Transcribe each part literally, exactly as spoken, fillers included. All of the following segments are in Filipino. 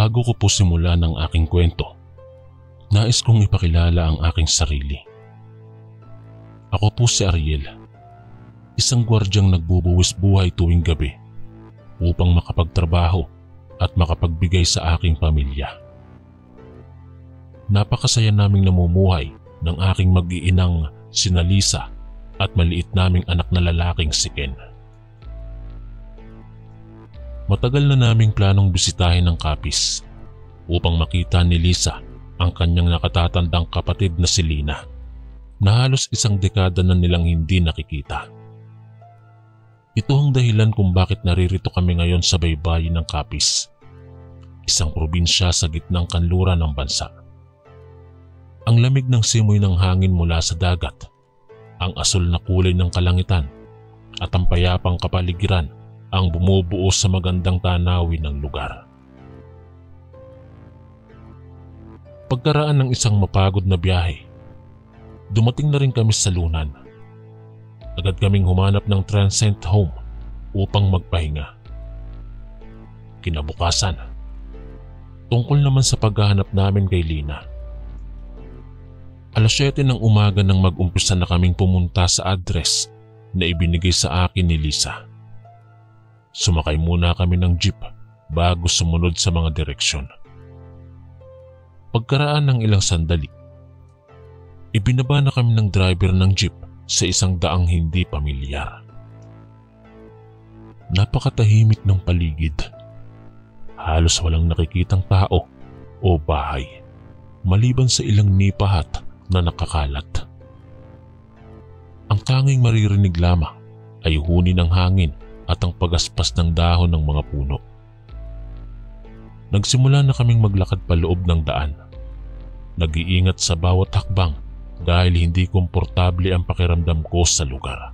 Bago ko po simulan ang aking kwento, nais kong ipakilala ang aking sarili. Ako po si Ariel, isang gwardyang nagbubuwis buhay tuwing gabi upang makapagtrabaho at makapagbigay sa aking pamilya. Napakasaya naming namumuhay ng aking mag-iinang sina Lisa at maliit naming anak na lalaking si Ken. Matagal na naming planong bisitahin ang Capiz upang makita ni Lisa ang kanyang nakatatandang kapatid na si Lina na halos isang dekada na nilang hindi nakikita. Ito ang dahilan kung bakit naririto kami ngayon sa baybayin ng Capiz, isang probinsya sa gitnang kanluran ng bansa. Ang lamig ng simoy ng hangin mula sa dagat, ang asul na kulay ng kalangitan at ang payapang kapaligiran ang bumubuo sa magandang tanawin ng lugar. Pagkaraan ng isang mapagod na biyahe, dumating na rin kami sa Lunan. Agad kaming humanap ng transient home upang magpahinga. Kinabukasan, tungkol naman sa paghahanap namin kay Lina. Alas siyete ng umaga nang mag-umpisa na kaming pumunta sa address na ibinigay sa akin ni Lisa. Sumakay muna kami ng jeep bago sumunod sa mga direksyon. Pagkaraan ng ilang sandali, ibinaba na kami ng driver ng jeep sa isang daang hindi pamilyar. Napakatahimik ng paligid. Halos walang nakikitang tao o bahay, maliban sa ilang nipahat na nakakalat. Ang tanging maririnig lamang ay huni ng hangin at ang pagaspas ng dahon ng mga puno. Nagsimula na kaming maglakad paloob ng daan. Nag-iingat sa bawat hakbang dahil hindi komportable ang pakiramdam ko sa lugar.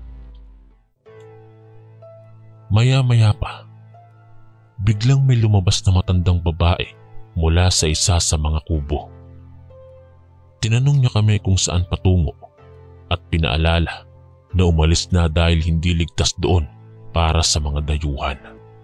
Maya-maya pa, biglang may lumabas na matandang babae mula sa isa sa mga kubo. Tinanong niya kami kung saan patungo at pinaalala na umalis na dahil hindi ligtas doon para sa mga dayuhan.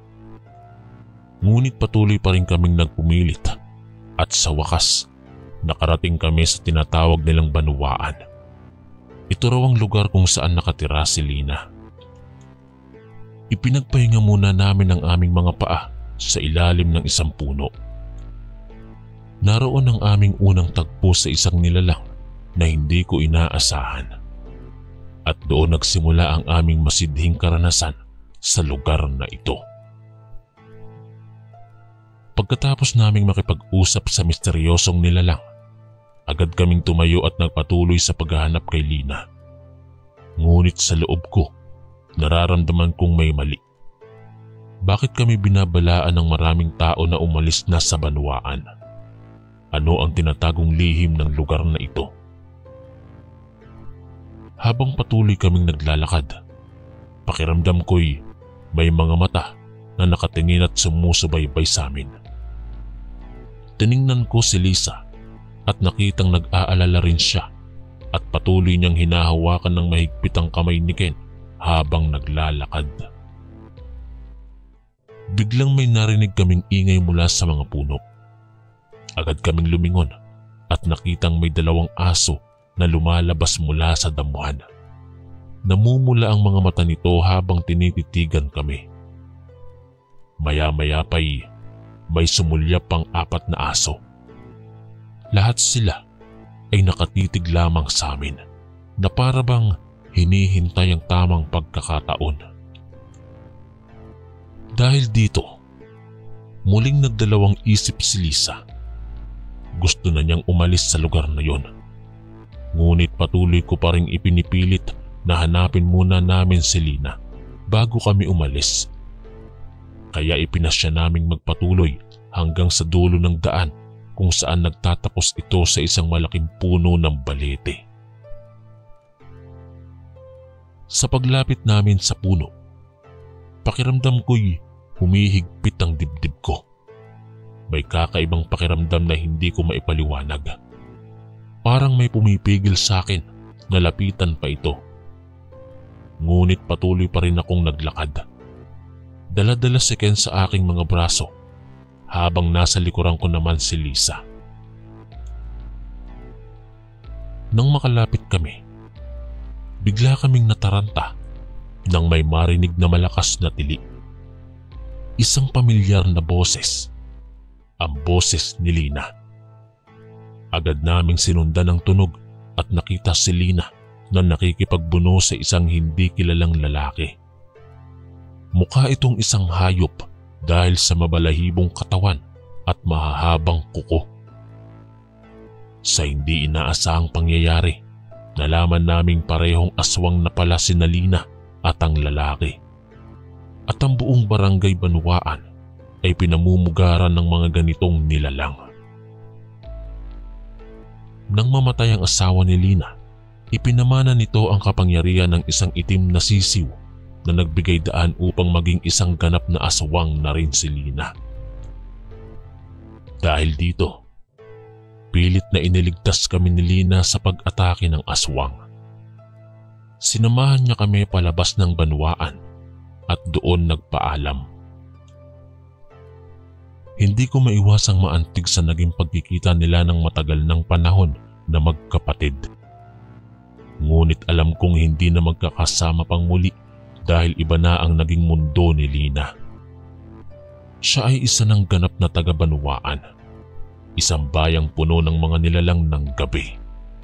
Ngunit patuloy pa rin kaming nagpumilit at sa wakas nakarating kami sa tinatawag nilang Banuaan. Ito raw ang lugar kung saan nakatira si Lina. Ipinagpahinga muna namin ang aming mga paa sa ilalim ng isang puno. Naroon ang aming unang tagpo sa isang nilalang na hindi ko inaasahan. At doon nagsimula ang aming masidhing karanasan sa lugar na ito. Pagkatapos naming makipag-usap sa misteryosong nilalang, agad kaming tumayo at nagpatuloy sa paghahanap kay Lina. Ngunit sa loob ko, nararamdaman kong may mali. Bakit kami binabalaan ng maraming tao na umalis na sa Banuaan? Ano ang tinatagong lihim ng lugar na ito? Habang patuloy kaming naglalakad, pakiramdam ko'y may mga mata na nakatingin at sumusubaybay sa amin. Tiningnan ko si Lisa at nakitang nag-aalala rin siya at patuloy niyang hinahawakan ng mahigpit ang kamay ni Ken habang naglalakad. Biglang may narinig kaming ingay mula sa mga puno. Agad kaming lumingon at nakitang may dalawang aso na lumalabas mula sa damuhan. Namumula ang mga mata nito habang tinititigan kami. Maya-maya pa'y may sumulyap pang apat na aso. Lahat sila ay nakatitig lamang sa amin na para bang hinihintay ang tamang pagkakataon. Dahil dito, muling nagdalawang isip si Lisa. Gusto na niyang umalis sa lugar na yon. Ngunit patuloy ko pa ring ipinipilit na hanapin muna namin si Lina bago kami umalis. Kaya ipinasya naming magpatuloy hanggang sa dulo ng daan kung saan nagtatapos ito sa isang malaking puno ng balete. Sa paglapit namin sa puno, pakiramdam ko'y humihigpit ang dibdib ko. May kakaibang pakiramdam na hindi ko maipaliwanag. Parang may pumipigil sa akin na lapitan pa ito. Ngunit patuloy pa rin akong naglakad. Dala-dala si Ken sa aking mga braso habang nasa likuran ko naman si Lisa. Nang makalapit kami, bigla kaming nataranta nang may marinig na malakas na tili. Isang pamilyar na boses, ang boses ni Lina. Agad naming sinundan ng tunog at nakita si Lina na nakikipagbuno sa isang hindi kilalang lalaki. Mukha itong isang hayop dahil sa mabalahibong katawan at mahahabang kuko. Sa hindi inaasahang pangyayari, nalaman naming parehong aswang na pala si Lina at ang lalaki. At ang buong barangay Banwaan ay pinamumugaran ng mga ganitong nilalang. Nang mamatay ang asawa ni Lina, ipinamana nito ang kapangyarihan ng isang itim na sisiw na nagbigay daan upang maging isang ganap na aswang na rin si Lina. Dahil dito, pilit na iniligtas kami ni Lina sa pag-atake ng aswang. Sinamahan niya kami palabas ng Banwaan at doon nagpaalam. Hindi ko maiwasang maantig sa naging pagkikita nila ng matagal ng panahon na magkapatid. Ngunit alam kong hindi na magkakasama pang muli dahil iba na ang naging mundo ni Lina. Siya ay isa ng ganap na taga-Banwaan, isang bayang puno ng mga nilalang ng gabi.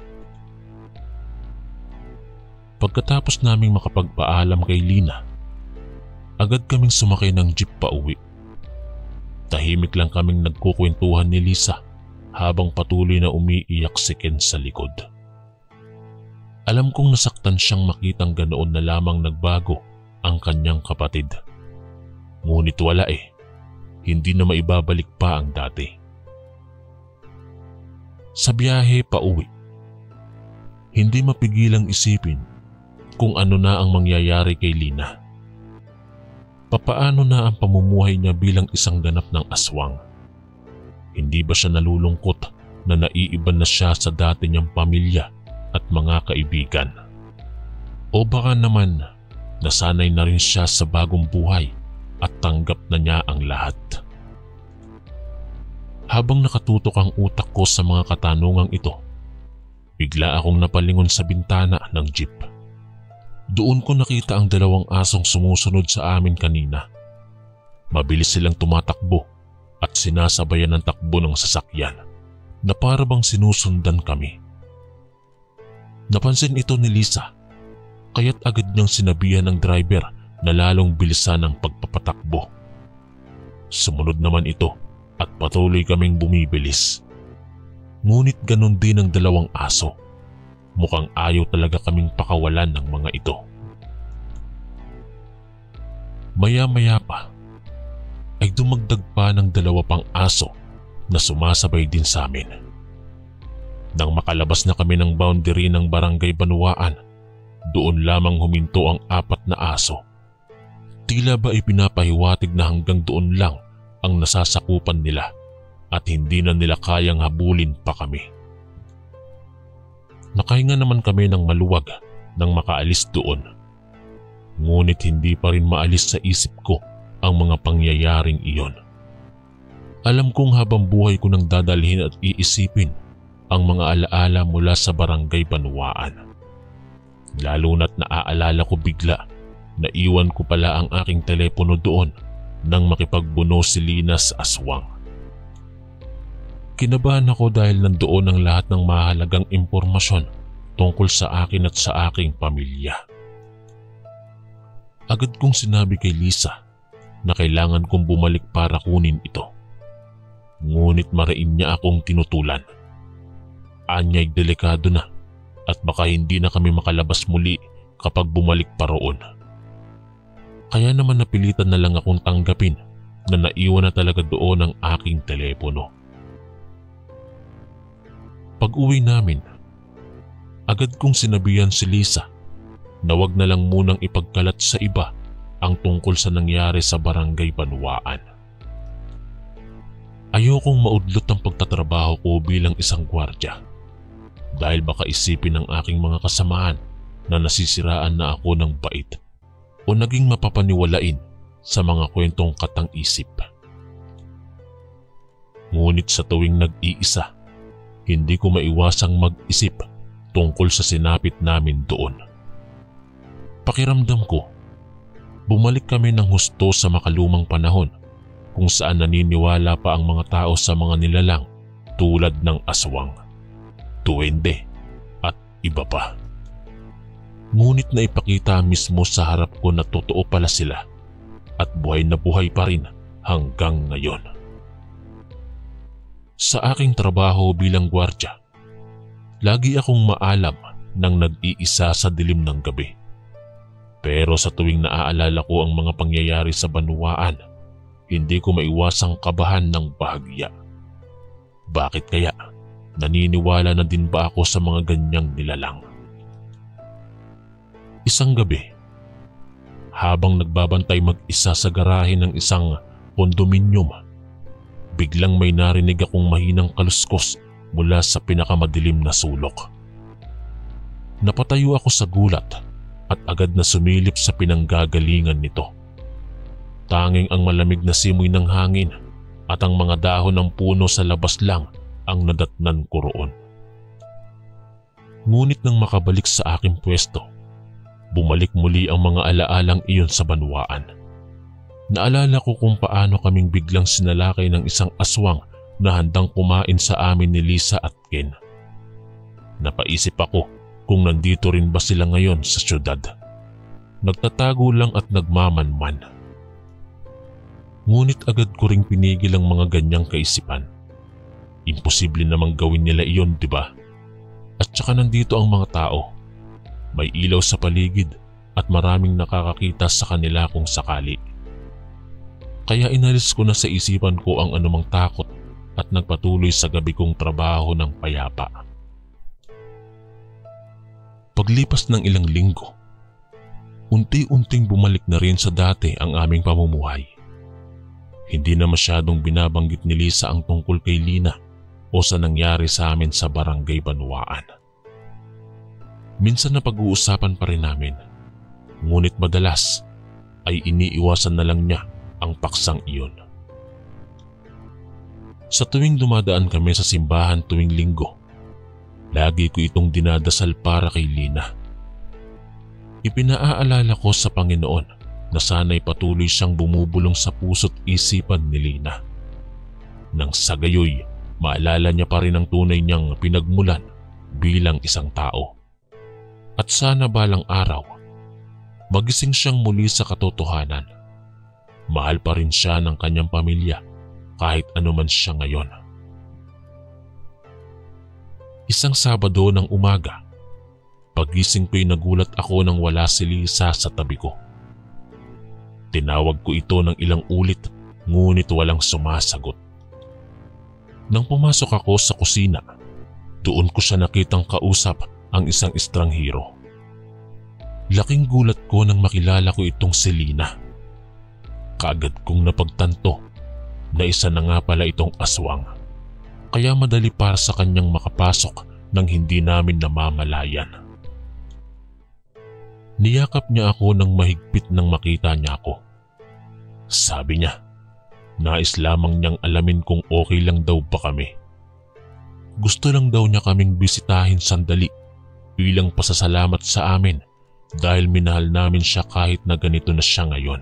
Pagkatapos naming makapagpaalam kay Lina, agad kaming sumakay ng jeep pa uwi. Tahimik lang kaming nagkukwentuhan ni Lisa habang patuloy na umiiyak si Ken sa likod. Alam kong nasaktan siyang makitang ganoon na lamang nagbago ang kanyang kapatid. Ngunit wala eh, hindi na maibabalik pa ang dati. Sa biyahe pa uwi, hindi mapigilang isipin kung ano na ang mangyayari kay Lina. Papaano na ang pamumuhay niya bilang isang ganap ng aswang? Hindi ba siya nalulungkot na naiiban na siya sa dati niyang pamilya at mga kaibigan? O baka naman nasanay na rin siya sa bagong buhay at tanggap na niya ang lahat? Habang nakatutok ang utak ko sa mga katanungang ito, bigla akong napalingon sa bintana ng jeep. Doon ko nakita ang dalawang asong sumusunod sa amin kanina. Mabilis silang tumatakbo at sinasabayan ng takbo ng sasakyan na para bang sinusundan kami. Napansin ito ni Lisa, kaya't agad niyang sinabihan ng driver na lalong bilisan ang pagpapatakbo. Sumunod naman ito at patuloy kaming bumibilis. Ngunit ganon din ang dalawang aso. Mukhang ayaw talaga kaming pakawalan ng mga ito. Maya-maya pa ay dumagdag pa ng dalawa pang aso na sumasabay din sa amin. Nang makalabas na kami ng boundary ng barangay Banwaan, doon lamang huminto ang apat na aso. Tila ba ipinapahiwatig na hanggang doon lang ang nasasakupan nila at hindi na nila kayang habulin pa kami. Nakahinga naman kami ng maluwag nang makaalis doon. Ngunit hindi pa rin maalis sa isip ko ang mga pangyayaring iyon. Alam kong habang buhay ko nang dadalhin at iisipin ang mga alaala mula sa barangay Banwaan. Lalo na't naaalala ko bigla na iwan ko pala ang aking telepono doon nang makipagbuno si Lina sa aswang. Kinabahan ako dahil nandoon ang lahat ng mahalagang impormasyon tungkol sa akin at sa aking pamilya. Agad kong sinabi kay Lisa na kailangan kong bumalik para kunin ito. Ngunit marain niya akong tinutulan. Anya'y delikado na at baka hindi na kami makalabas muli kapag bumalik pa roon. Kaya naman napilitan na lang akong tanggapin na naiwan na talaga doon ang aking telepono. Pag-uwi namin, agad kong sinabihan si Lisa na wag na lang munang ipagkalat sa iba ang tungkol sa nangyari sa barangay Banwaan. Ayokong maudlot ang pagtatrabaho ko bilang isang gwardya dahil baka isipin ng aking mga kasamaan na nasisiraan na ako ng bait o naging mapapaniwalain sa mga kwentong katang-isip. Ngunit sa tuwing nag-iisa, hindi ko maiwasang mag-isip tungkol sa sinapit namin doon. Pakiramdam ko, bumalik kami ng husto sa makalumang panahon kung saan naniniwala pa ang mga tao sa mga nilalang tulad ng aswang, duwende at iba pa. Ngunit naipakita mismo sa harap ko na totoo pala sila at buhay na buhay pa rin hanggang ngayon. Sa aking trabaho bilang gwardya, lagi akong maalam nang nag-iisa sa dilim ng gabi. Pero sa tuwing naaalala ko ang mga pangyayari sa banwaan, hindi ko maiwasang kabahan ng bahagya. Bakit kaya? Naniniwala na din ba ako sa mga ganyang nilalang? Isang gabi, habang nagbabantay mag-isa sa garahe ng isang kondominium, biglang may narinig akong mahinang kaluskos mula sa pinakamadilim na sulok. Napatayo ako sa gulat at agad na sumilip sa pinanggagalingan nito. Tanging ang malamig na simoy ng hangin at ang mga dahon ng puno sa labas lang ang nadatnan ko roon. Ngunit nang makabalik sa aking pwesto, bumalik muli ang mga alaalang iyon sa banwaan. Naalala ko kung paano kaming biglang sinalakay ng isang aswang na handang kumain sa amin ni Lisa at Ken. Napaisip ako kung nandito rin ba sila ngayon sa syudad. Nagtatago lang at nagmamanman. Ngunit agad ko ring pinigil ang mga ganyang kaisipan. Imposible namang gawin nila iyon, di ba? At saka nandito ang mga tao. May ilaw sa paligid at maraming nakakakita sa kanila kung sakali. Kaya inalis ko na sa isipan ko ang anumang takot at nagpatuloy sa gabi kong trabaho ng payapa. Paglipas ng ilang linggo, unti-unting bumalik na rin sa dati ang aming pamumuhay. Hindi na masyadong binabanggit ni Lisa ang tungkol kay Lina o sa nangyari sa amin sa barangay Banwaan. Minsan na pag-uusapan pa rin namin, ngunit madalas ay iniiwasan na lang niya ang paksang iyon. Sa tuwing dumadaan kami sa simbahan tuwing linggo, lagi ko itong dinadasal para kay Lina. Ipinaaalala ko sa Panginoon na sana'y patuloy siyang bumubulong sa puso't isipan ni Lina. Nang sa gayoy, maalala niya pa rin ang tunay niyang pinagmulan bilang isang tao. At sana balang araw, magising siyang muli sa katotohanan. Mahal pa rin siya ng kanyang pamilya kahit anuman siya ngayon. Isang Sabado ng umaga, pagising ko'y nagulat ako nang wala si Lisa sa tabi ko. Tinawag ko ito ng ilang ulit ngunit walang sumasagot. Nang pumasok ako sa kusina, doon ko siya nakitang kausap ang isang estranghero. Laking gulat ko nang makilala ko itong si Lina. Kaagad kong napagtanto na isa na nga pala itong aswang. Kaya madali para sa kanyang makapasok nang hindi namin namamalayan. Niyakap niya ako nang mahigpit nang makita niya ako. Sabi niya, nais lamang niyang alamin kung okay lang daw ba kami. Gusto lang daw niya kaming bisitahin sandali bilang pasasalamat sa amin dahil minahal namin siya kahit na ganito na siya ngayon.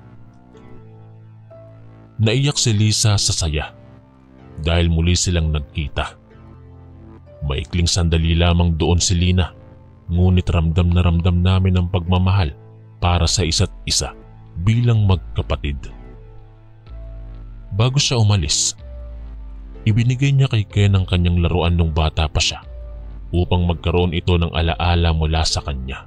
Naiyak si Lisa sa saya dahil muli silang nagkita. Maikling sandali lamang doon si Lina, ngunit ramdam na ramdam namin ang pagmamahal para sa isa't isa bilang magkapatid. Bago siya umalis, ibinigay niya kay Ken ang kanyang laruan nung bata pa siya upang magkaroon ito ng alaala mula sa kanya.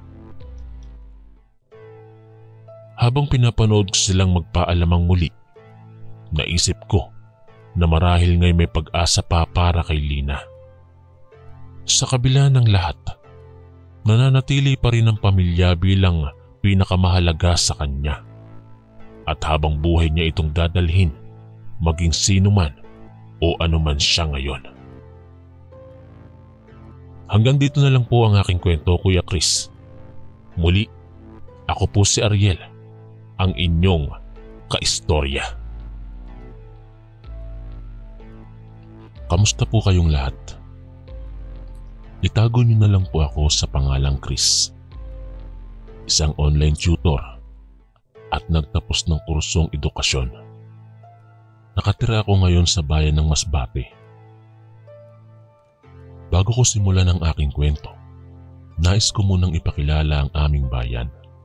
Habang pinapanood ko silang magpaalamang muli, naisip ko na marahil ngay may pag-asa pa para kay Lina. Sa kabila ng lahat, nananatili pa rin ang pamilya bilang pinakamahalaga sa kanya. At habang buhay niya itong dadalhin, maging sino man o anuman siya ngayon. Hanggang dito na lang po ang aking kwento, Kuya Chris. Muli, ako po si Ariel, ang inyong kaistorya. Kamusta po kayong lahat? Itago niyo na lang po ako sa pangalang Chris. Isang online tutor at nagtapos ng kursong edukasyon. Nakatira ako ngayon sa bayan ng Masbate. Bago ko simulan ang aking kwento, nais ko munang ipakilala ang aming bayan.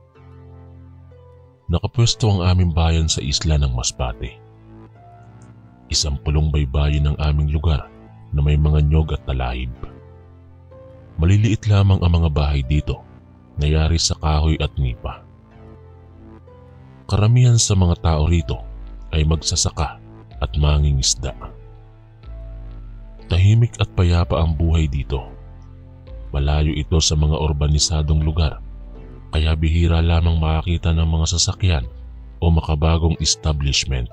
Nakapwesto ang aming bayan sa isla ng Masbate. Isang pulong baybayin ng aming lugar na may mga nyog at talahib. Maliliit lamang ang mga bahay dito na yari sa kahoy at nipa. Karamihan sa mga tao rito ay magsasaka at mangingisda. Tahimik at payapa ang buhay dito. Malayo ito sa mga urbanisadong lugar, kaya bihira lamang makakita ng mga sasakyan o makabagong establishment.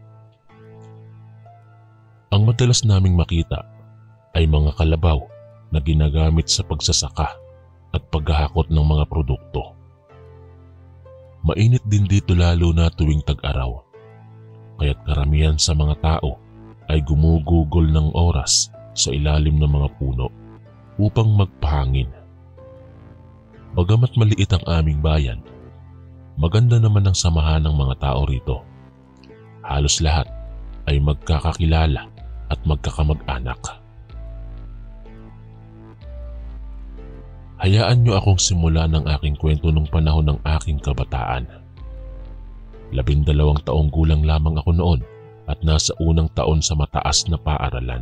Ang madalas naming makita ay mga kalabaw na ginagamit sa pagsasaka at paghahakot ng mga produkto. Mainit din dito lalo na tuwing tag-araw, kaya't karamihan sa mga tao ay gumugugol ng oras sa ilalim ng mga puno upang magpahangin. Bagamat maliit ang aming bayan, maganda naman ang samahan ng mga tao rito. Halos lahat ay magkakakilala at magkakamag-anak. Hayaan niyo akong simulan ang aking kwento nung panahon ng aking kabataan. Labindalawang taong gulang lamang ako noon at nasa unang taon sa mataas na paaralan.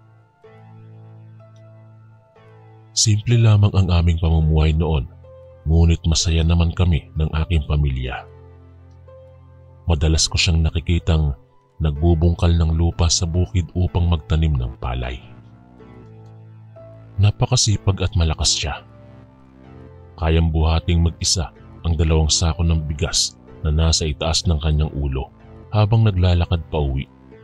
Simple lamang ang aming pamumuhay noon, ngunit masaya naman kami ng aking pamilya. Madalas ko siyang nakikitang nagbubungkal ng lupa sa bukid upang magtanim ng palay. Napakasipag at malakas siya. Kayang buhating mag-isa ang dalawang sako ng bigas na nasa itaas ng kanyang ulo habang naglalakad pa uwi.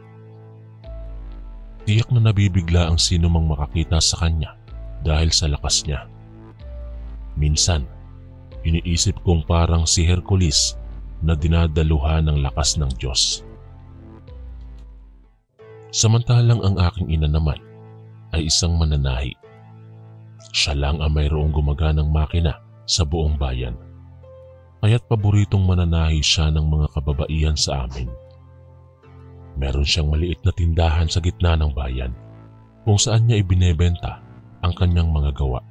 Tiyak na nabibigla ang sino mang makakita sa kanya dahil sa lakas niya. Minsan, iniisip kong parang si Hercules na dinadaluhan ng lakas ng Diyos. Samantalang ang aking ina naman ay isang mananahi. Siya lang ang mayroong gumaganang makina sa buong bayan, kaya't paboritong mananahi siya ng mga kababaihan sa amin. Meron siyang maliit na tindahan sa gitna ng bayan kung saan niya ibinebenta ang kanyang mga gawa.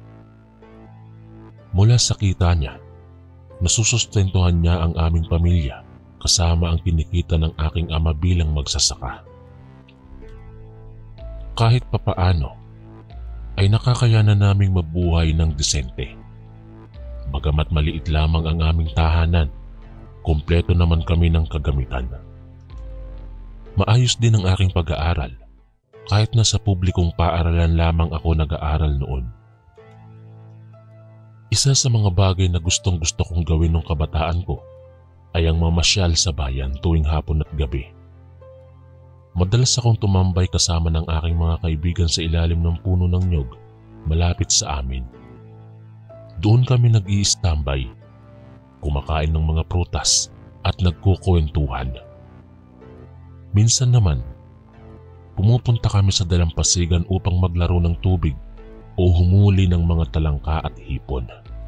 Mula sa kita niya, nasusustentuhan niya ang aming pamilya kasama ang kinikita ng aking ama bilang magsasaka. Kahit papaano, ay nakakayanan naming mabuhay ng disente. Bagamat maliit lamang ang aming tahanan, kumpleto naman kami ng kagamitan. Maayos din ang aking pag-aaral, kahit na sa publikong paaralan lamang ako nag-aaral noon. Isa sa mga bagay na gustong gusto kong gawin nung kabataan ko ay ang mamasyal sa bayan tuwing hapon at gabi. Madalas akong tumambay kasama ng aking mga kaibigan sa ilalim ng puno ng nyog malapit sa amin. Doon kami nag-i-standby, kumakain ng mga prutas at nagkukwentuhan. Minsan naman, pumupunta kami sa dalampasigan upang maglaro ng tubig o humuli ng mga talangka at hipon.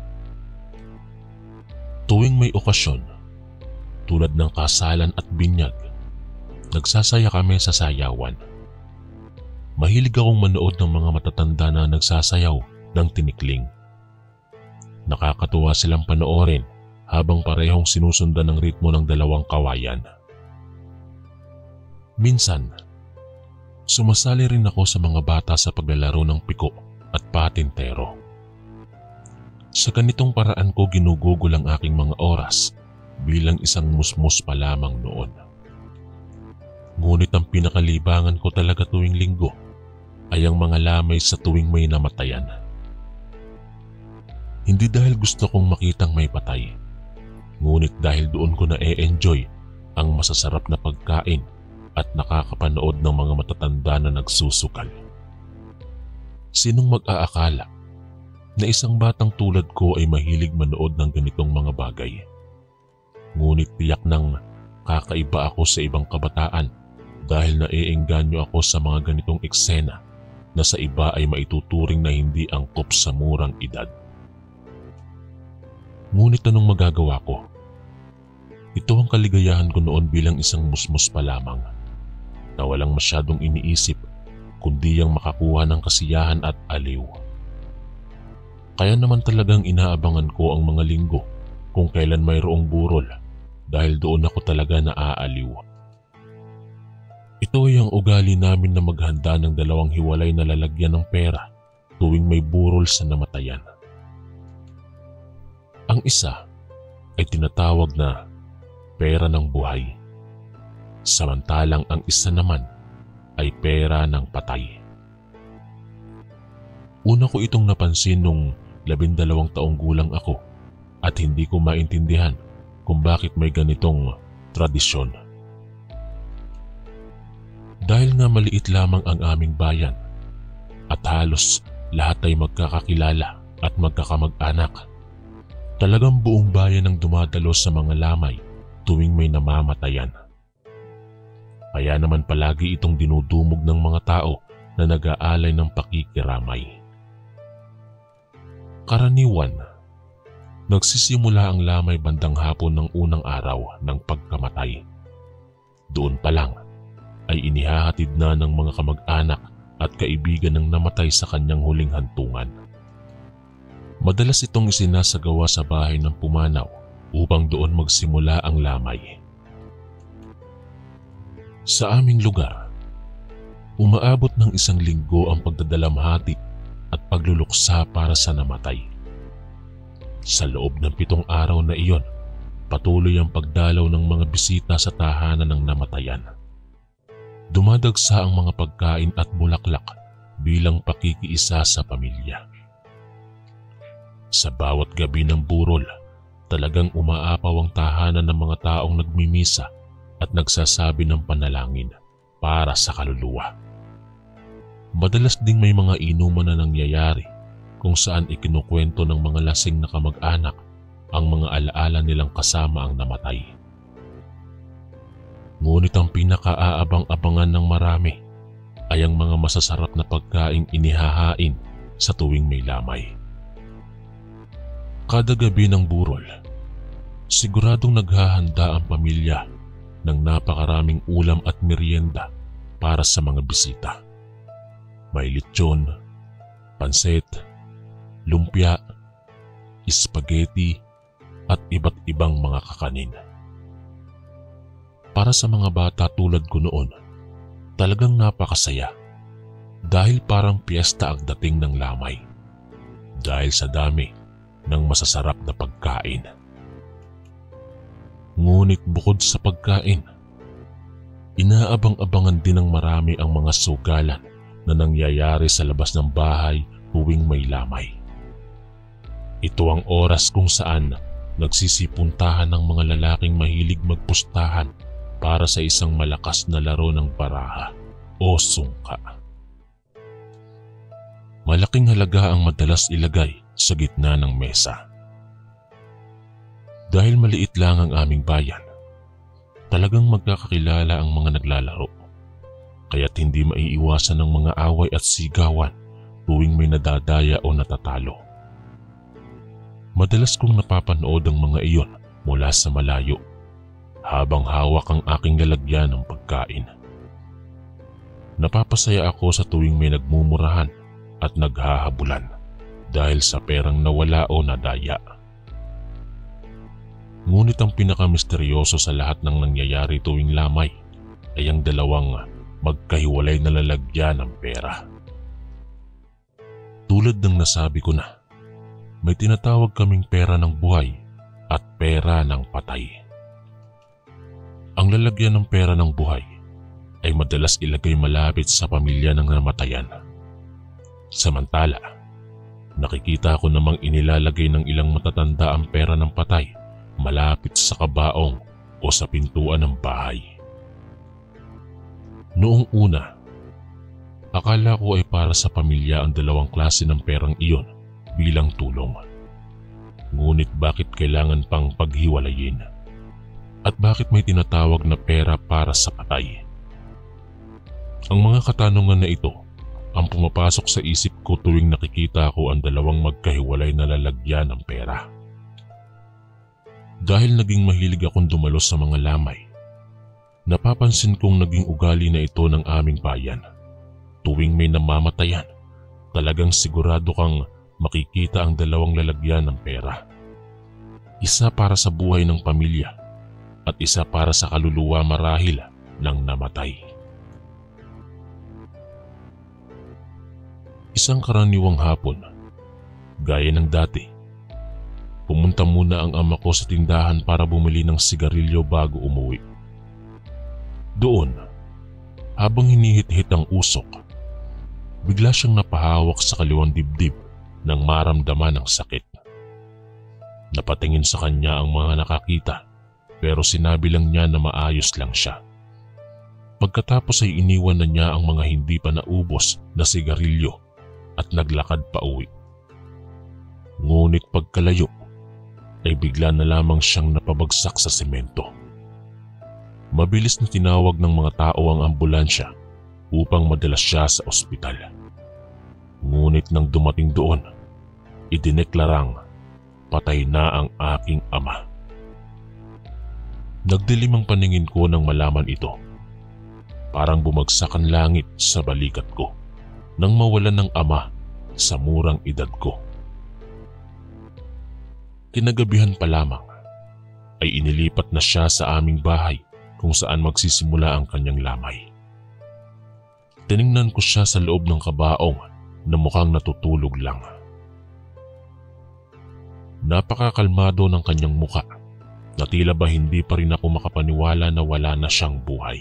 Tuwing may okasyon, tulad ng kasalan at binyag, nagsasaya kami sa sayawan. Mahilig akong manood ng mga matatanda na nagsasayaw ng tinikling. Nakakatuwa silang panoorin habang parehong sinusundan ng ritmo ng dalawang kawayan. Minsan, sumasali rin ako sa mga bata sa paglalaro ng piko at patintero. Sa ganitong paraan ko ginugugol ang aking mga oras bilang isang musmus pa lamang noon. Ngunit ang pinakalibangan ko talaga tuwing linggo ay ang mga lamay sa tuwing may namatayan. Hindi dahil gusto kong makitang may patay, ngunit dahil doon ko na-e-enjoy ang masasarap na pagkain at nakakapanood ng mga matatanda na nagsusukal. Sinong mag-aakala na isang batang tulad ko ay mahilig manood ng ganitong mga bagay? Ngunit tiyak nang kakaiba ako sa ibang kabataan dahil naiengganyo ako sa mga ganitong eksena na sa iba ay maituturing na hindi angkop sa murang edad. Ngunit anong magagawa ko? Ito ang kaligayahan ko noon bilang isang musmus pa lamang na walang masyadong iniisip kundi ang makakuha ng kasiyahan at aliw. Kaya naman talagang inaabangan ko ang mga linggo kung kailan mayroong burol dahil doon ako talaga naaaliw. Ito ay ang ugali namin na maghanda ng dalawang hiwalay na lalagyan ng pera tuwing may burol sa namatayan. Ang isa ay tinatawag na pera ng buhay, samantalang ang isa naman ay pera ng patay. Una ko itong napansin nung labindalawang taong gulang ako at hindi ko maintindihan kung bakit may ganitong tradisyon. Dahil nga maliit lamang ang aming bayan at halos lahat ay magkakakilala at magkakamag-anak, talagang buong bayan ang dumadalo sa mga lamay tuwing may namamatayan. Kaya naman palagi itong dinudumog ng mga tao na nag-aalay ng pakikiramay. Karaniwan, nagsisimula ang lamay bandang hapon ng unang araw ng pagkamatay. Doon pa lang ay inihahatid na ng mga kamag-anak at kaibigan ng namatay sa kanyang huling hantungan. Madalas itong isinasagawa sa bahay ng pumanaw upang doon magsimula ang lamay. Sa aming lugar, umaabot ng isang linggo ang pagdadalamhati at pagluluksa para sa namatay. Sa loob ng pitong araw na iyon, patuloy ang pagdalaw ng mga bisita sa tahanan ng namatayan. Dumadagsa ang mga pagkain at bulaklak bilang pakikiisa sa pamilya. Sa bawat gabi ng burol, talagang umaapaw ang tahanan ng mga taong nagmimisa at nagsasabi ng panalangin para sa kaluluwa. Madalas ding may mga inuman na nangyayari kung saan ikinukwento ng mga lasing na kamag-anak ang mga alaala nilang kasama ang namatay. Ngunit ang pinaka-aabang-abangan ng marami ay ang mga masasarap na pagkaing inihahain sa tuwing may lamay. Kada gabi ng burol, siguradong naghahanda ang pamilya ng napakaraming ulam at merienda para sa mga bisita. May lechon, pansit, lumpia, spaghetti at iba't ibang mga kakanin. Para sa mga bata tulad ko noon, talagang napakasaya dahil parang piyesta ang dating ng lamay dahil sa dami ng masasarap na pagkain. Ngunit bukod sa pagkain, inaabang-abangan din ng marami ang mga sugalan na nangyayari sa labas ng bahay tuwing may lamay. Ito ang oras kung saan nagsisipuntahan ng mga lalaking mahilig magpustahan para sa isang malakas na laro ng baraha o sungka. Malaking halaga ang madalas ilagay sa gitna ng mesa. Dahil maliit lang ang aming bayan, talagang magkakakilala ang mga naglalaro, kaya't hindi maiiwasan ng mga away at sigawan tuwing may nadadaya o natatalo. Madalas kong napapanood ang mga iyon mula sa malayo habang hawak ang aking lalagyan ng pagkain. Napapasaya ako sa tuwing may nagmumurahan at naghahabulan dahil sa perang nawala o nadaya. Ngunit ang pinakamisteryoso sa lahat ng nangyayari tuwing lamay ay ang dalawang magkahiwalay na lalagyan ng pera. Tulad ng nasabi ko na, may tinatawag kaming pera ng buhay at pera ng patay. Ang lalagyan ng pera ng buhay ay madalas ilagay malapit sa pamilya ng namatayan. Samantala, nakikita ko namang inilalagay ng ilang matatanda ang pera ng patay malapit sa kabaong o sa pintuan ng bahay. Noong una, akala ko ay para sa pamilya ang dalawang klase ng perang iyon bilang tulong. Ngunit bakit kailangan pang paghiwalayin? At bakit may tinatawag na pera para sa patay? Ang mga katanungan na ito ang pumapasok sa isip ko tuwing nakikita ko ang dalawang magkahiwalay na lalagyan ng pera. Dahil naging mahilig akong dumalo sa mga lamay, napapansin kong naging ugali na ito ng aming bayan. Tuwing may namamatayan, talagang sigurado kang makikita ang dalawang lalagyan ng pera. Isa para sa buhay ng pamilya at isa para sa kaluluwa marahil ng namatay. Isang karaniwang hapon, gaya ng dati, pumunta muna ang ama ko sa tindahan para bumili ng sigarilyo bago umuwi. Doon, habang hinihit-hit ang usok, bigla siyang napahawak sa kaliwang dibdib nang maramdaman ng sakit. Napatingin sa kanya ang mga nakakita pero sinabi lang niya na maayos lang siya. Pagkatapos ay iniwan na niya ang mga hindi pa naubos na sigarilyo at naglakad pa uwi. Ngunit pagkalayo ay bigla na lamang siyang napabagsak sa semento. Mabilis na tinawag ng mga tao ang ambulansya upang madala siya sa ospital. Ngunit nang dumating doon, idineklarang patay na ang aking ama. Nagdilim ang paningin ko nang malaman ito. Parang bumagsak ang langit sa balikat ko nang mawalan ng ama sa murang edad ko. Kinagabihan pa lamang ay inilipat na siya sa aming bahay kung saan magsisimula ang kanyang lamay. Tiningnan ko siya sa loob ng kabaong na mukhang natutulog lang. Napakakalmado ng kanyang muka na tila ba hindi pa rin ako makapaniwala na wala na siyang buhay.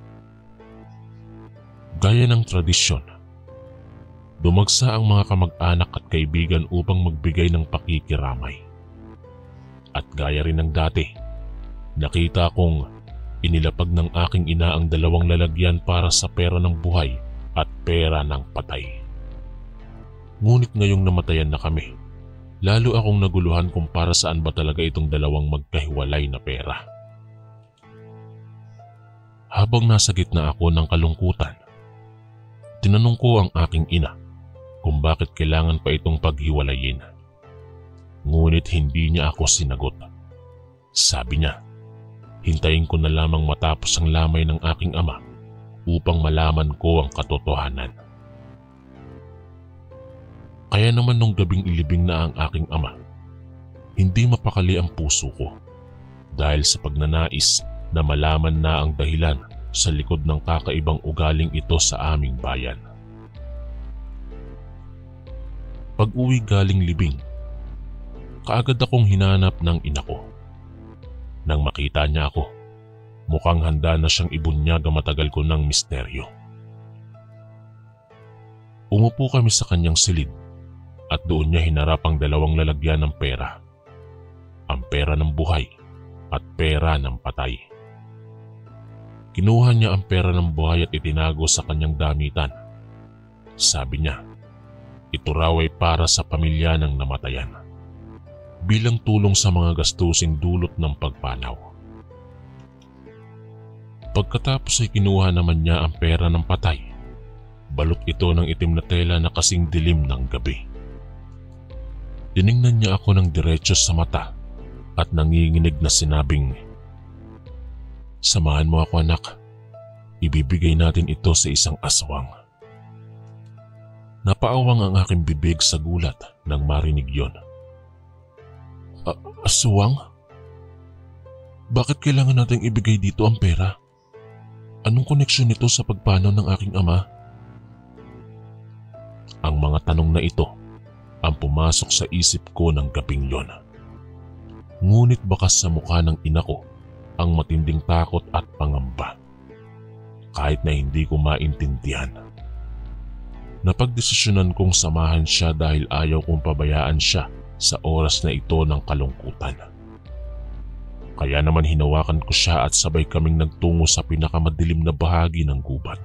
Gaya ng tradisyon, dumagsa ang mga kamag-anak at kaibigan upang magbigay ng pakikiramay. At gaya rin ng dati, nakita kong inilapag ng aking ina ang dalawang lalagyan para sa pera ng buhay at pera ng patay. Ngunit ngayong namatayan na kami, lalo akong naguluhan kung para saan ba talaga itong dalawang magkahiwalay na pera. Habang nasa gitna ako ng kalungkutan, tinanong ko ang aking ina kung bakit kailangan pa itong paghiwalayin. Ngunit hindi niya ako sinagot. Sabi niya, hintayin ko na lamang matapos ang lamay ng aking ama upang malaman ko ang katotohanan. Kaya naman nung gabing ilibing na ang aking ama, hindi mapakali ang puso ko dahil sa pagnanais na malaman na ang dahilan sa likod ng kakaibang ugaling ito sa aming bayan. Pag-uwi galing libing, kaagad akong hinanap ng ina ko. Nang makita niya ako, mukhang handa na siyang ibunyag ang matagal ko ng misteryo. Umupo kami sa kanyang silid at doon niya hinarap ang dalawang lalagyan ng pera. Ang pera ng buhay at pera ng patay. Kinuha niya ang pera ng buhay at itinago sa kanyang damitan. Sabi niya, ito raw ay para sa pamilya ng namatayan, bilang tulong sa mga gastusin dulot ng pagpanaw. Pagkatapos ay kinuha naman niya ang pera ng patay. Balot ito ng itim na tela na kasing dilim ng gabi. Tiningnan niya ako ng diretso sa mata at nanginginig na sinabing, samahan mo ako anak, ibibigay natin ito sa isang aswang. Napaawang ang aking bibig sa gulat nang marinig yon. Aswang? Bakit kailangan nating ibigay dito ang pera? Anong koneksyon nito sa pagpanaw ng aking ama? Ang mga tanong na ito ang pumasok sa isip ko ng gabing yon. Ngunit bakas sa mukha ng ina ko ang matinding takot at pangamba. Kahit na hindi ko maintindihan. Napagdesisyonan kong samahan siya dahil ayaw kong pabayaan siya sa oras na ito ng kalungkutan. Kaya naman hinawakan ko siya at sabay kaming nagtungo sa pinakamadilim na bahagi ng gubat.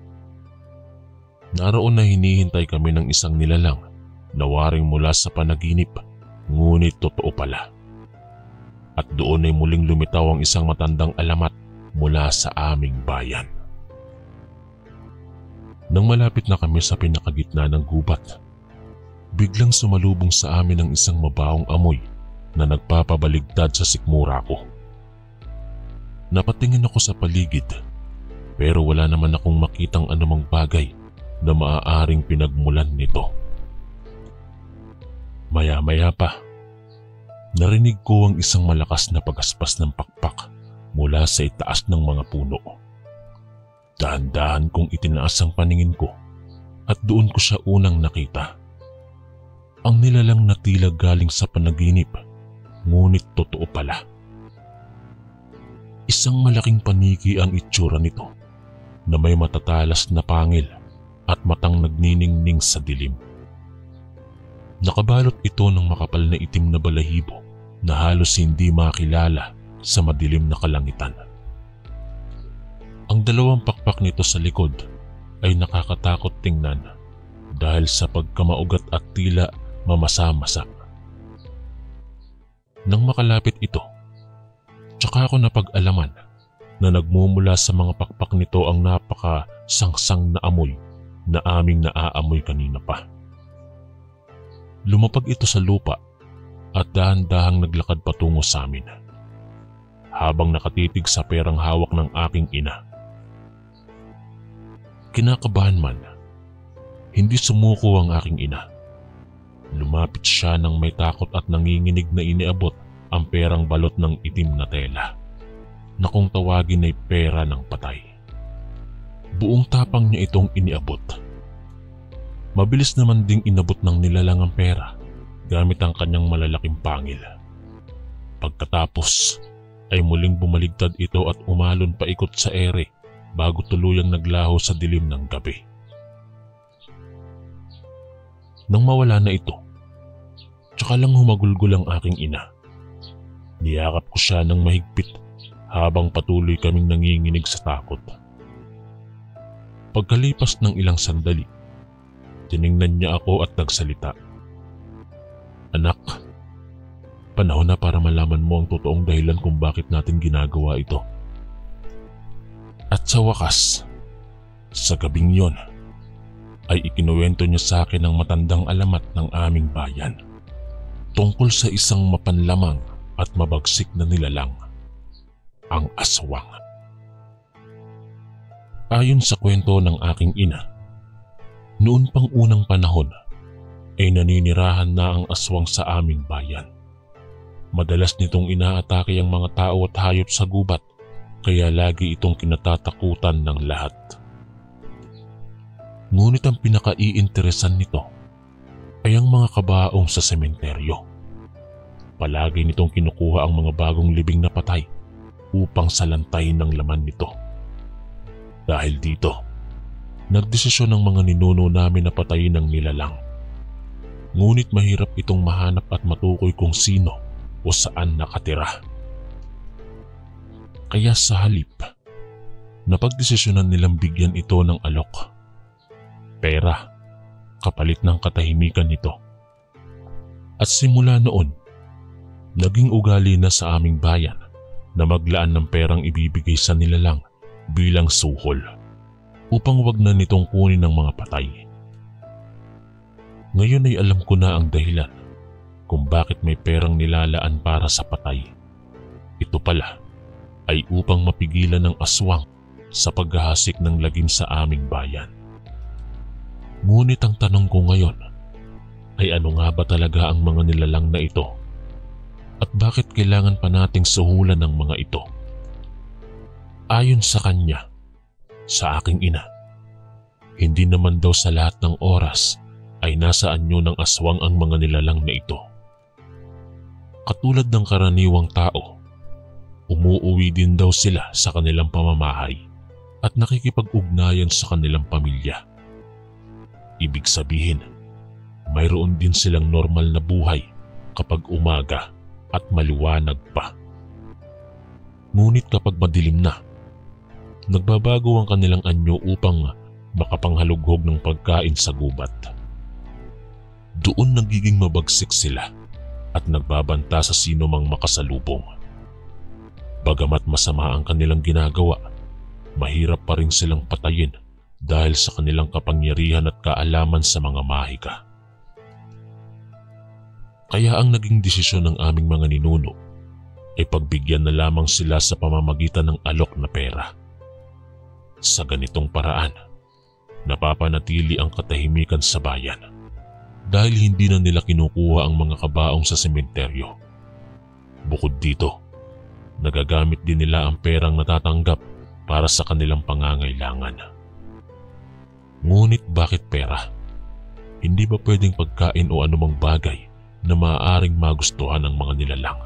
Naroon na hinihintay kami ng isang nilalang na waring mula sa panaginip, ngunit totoo pala. At doon ay muling lumitaw ang isang matandang alamat mula sa aming bayan. Nang malapit na kami sa pinakagitna ng gubat, biglang sumalubong sa amin ang isang mabahong amoy na nagpapabaligtad sa sikmura ko. Napatingin ako sa paligid pero wala naman akong makitang anumang bagay na maaaring pinagmulan nito. Maya-maya pa, narinig ko ang isang malakas na pagaspas ng pakpak mula sa itaas ng mga puno. Dahan-dahan kong itinaas ang paningin ko at doon ko siya unang nakita. Ang nilalang na tila galing sa panaginip, ngunit totoo pala. Isang malaking paniki ang itsura nito na may matatalas na pangil at matang nagniningning sa dilim. Nakabalot ito ng makapal na itim na balahibo na halos hindi makilala sa madilim na kalangitan. Ang dalawang pakpak nito sa likod ay nakakatakot tingnan dahil sa pagkamaugat at tila mamasa-masa. Nang makalapit ito, tsaka ako napag-alaman na nagmumula sa mga pakpak nito ang napaka-sangsang na amoy na aming naaamoy kanina pa. Lumapag ito sa lupa at dahan-dahang naglakad patungo sa amin, habang nakatitig sa perang hawak ng aking ina. Kinakabahan man, hindi sumuko ang aking ina. Lumapit siya nang may takot at nanginginig na iniabot ang perang balot ng itim na tela na kung tawagin ay pera ng patay. Buong tapang niya itong iniabot. Mabilis naman ding inabot ng nilalang ang pera gamit ang kanyang malalaking pangil. Pagkatapos ay muling bumaligtad ito at umalon paikot sa ere bago tuluyang naglaho sa dilim ng gabi. Nang mawala na ito, tsaka lang humagulgol ang aking ina. Niyakap ko siya ng mahigpit habang patuloy kaming nanginginig sa takot. Pagkalipas ng ilang sandali, tiningnan niya ako at nagsalita. Anak, panahon na para malaman mo ang totoong dahilan kung bakit natin ginagawa ito. At sa wakas, sa gabing yon, ay ikinuwento niya sa akin ang matandang alamat ng aming bayan tungkol sa isang mapanlamang at mabagsik na nilalang, ang aswang. Ayon sa kwento ng aking ina, noon pang unang panahon ay naninirahan na ang aswang sa aming bayan. Madalas nitong inaatake ang mga tao at hayop sa gubat, kaya lagi itong kinatatakutan ng lahat. Ngunit ang pinaka-iinteresan nito ay ang mga kabaong sa sementeryo. Palagi nitong kinukuha ang mga bagong libing na patay upang salantayin ng laman nito. Dahil dito, nagdesisyon ng mga ninuno namin na patayin ng nilalang. Ngunit mahirap itong mahanap at matukoy kung sino o saan nakatira. Kaya sa halip, napagdesisyonan nilang bigyan ito ng alok, pera, kapalit ng katahimikan nito. At simula noon, naging ugali na sa aming bayan na maglaan ng perang ibibigay sa nilalang bilang suhol upang wag na nitong kunin ng mga patay. Ngayon ay alam ko na ang dahilan kung bakit may perang nilalaan para sa patay. Ito pala ay upang mapigilan ng aswang sa paghahasik ng lagim sa aming bayan. Ngunit ang tanong ko ngayon ay ano nga ba talaga ang mga nilalang na ito? At bakit kailangan pa nating suhulan ng mga ito? Ayon sa kanya, sa aking ina, hindi naman daw sa lahat ng oras ay nasa anyo ng aswang ang mga nilalang na ito. Katulad ng karaniwang tao, umuuwi din daw sila sa kanilang pamamahay at nakikipag-ugnayan sa kanilang pamilya. Ibig sabihin, mayroon din silang normal na buhay kapag umaga at maliwanag pa. Ngunit kapag madilim na, nagbabago ang kanilang anyo upang makapanghalughog ng pagkain sa gubat. Doon nagiging mabagsik sila at nagbabanta sa sino mang makasalubong. Bagamat masama ang kanilang ginagawa, mahirap pa rin silang patayin dahil sa kanilang kapangyarihan at kaalaman sa mga mahika. Kaya ang naging desisyon ng aming mga ninuno ay pagbigyan na lamang sila sa pamamagitan ng alok na pera. Sa ganitong paraan, napapanatili ang katahimikan sa bayan dahil hindi na nila kinukuha ang mga kabaong sa sementeryo. Bukod dito, nagagamit din nila ang perang natatanggap para sa kanilang pangangailangan. Ngunit bakit pera? Hindi ba pwedeng pagkain o anumang bagay na maaaring magustuhan ng mga nilalang?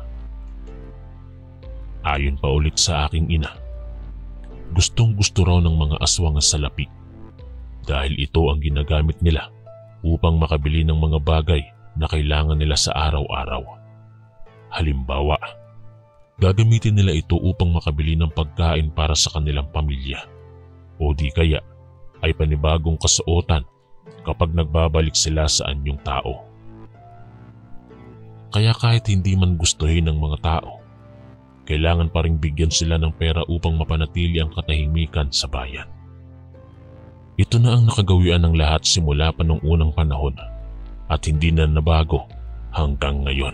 Ayon pa ulit sa aking ina, gustong gusto raw ng mga aswang ang salapi dahil ito ang ginagamit nila upang makabili ng mga bagay na kailangan nila sa araw-araw. Halimbawa, gagamitin nila ito upang makabili ng pagkain para sa kanilang pamilya o di kaya ay panibagong kasuotan kapag nagbabalik sila sa anyong tao. Kaya kahit hindi man gustuhin ng mga tao, kailangan pa ring bigyan sila ng pera upang mapanatili ang katahimikan sa bayan. Ito na ang nakagawian ng lahat simula pa noong unang panahon at hindi na nabago hanggang ngayon.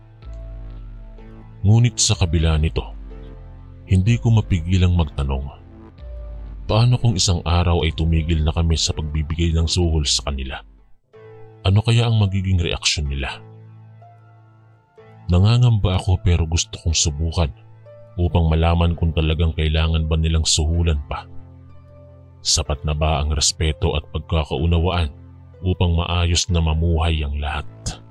Ngunit sa kabila nito, hindi ko mapigilang magtanong, paano kung isang araw ay tumigil na kami sa pagbibigay ng suhol sa kanila? Ano kaya ang magiging reaksyon nila? Nangangamba ako pero gusto kong subukan upang malaman kung talagang kailangan ba nilang suhulan pa. Sapat na ba ang respeto at pagkakaunawaan upang maayos na mamuhay ang lahat?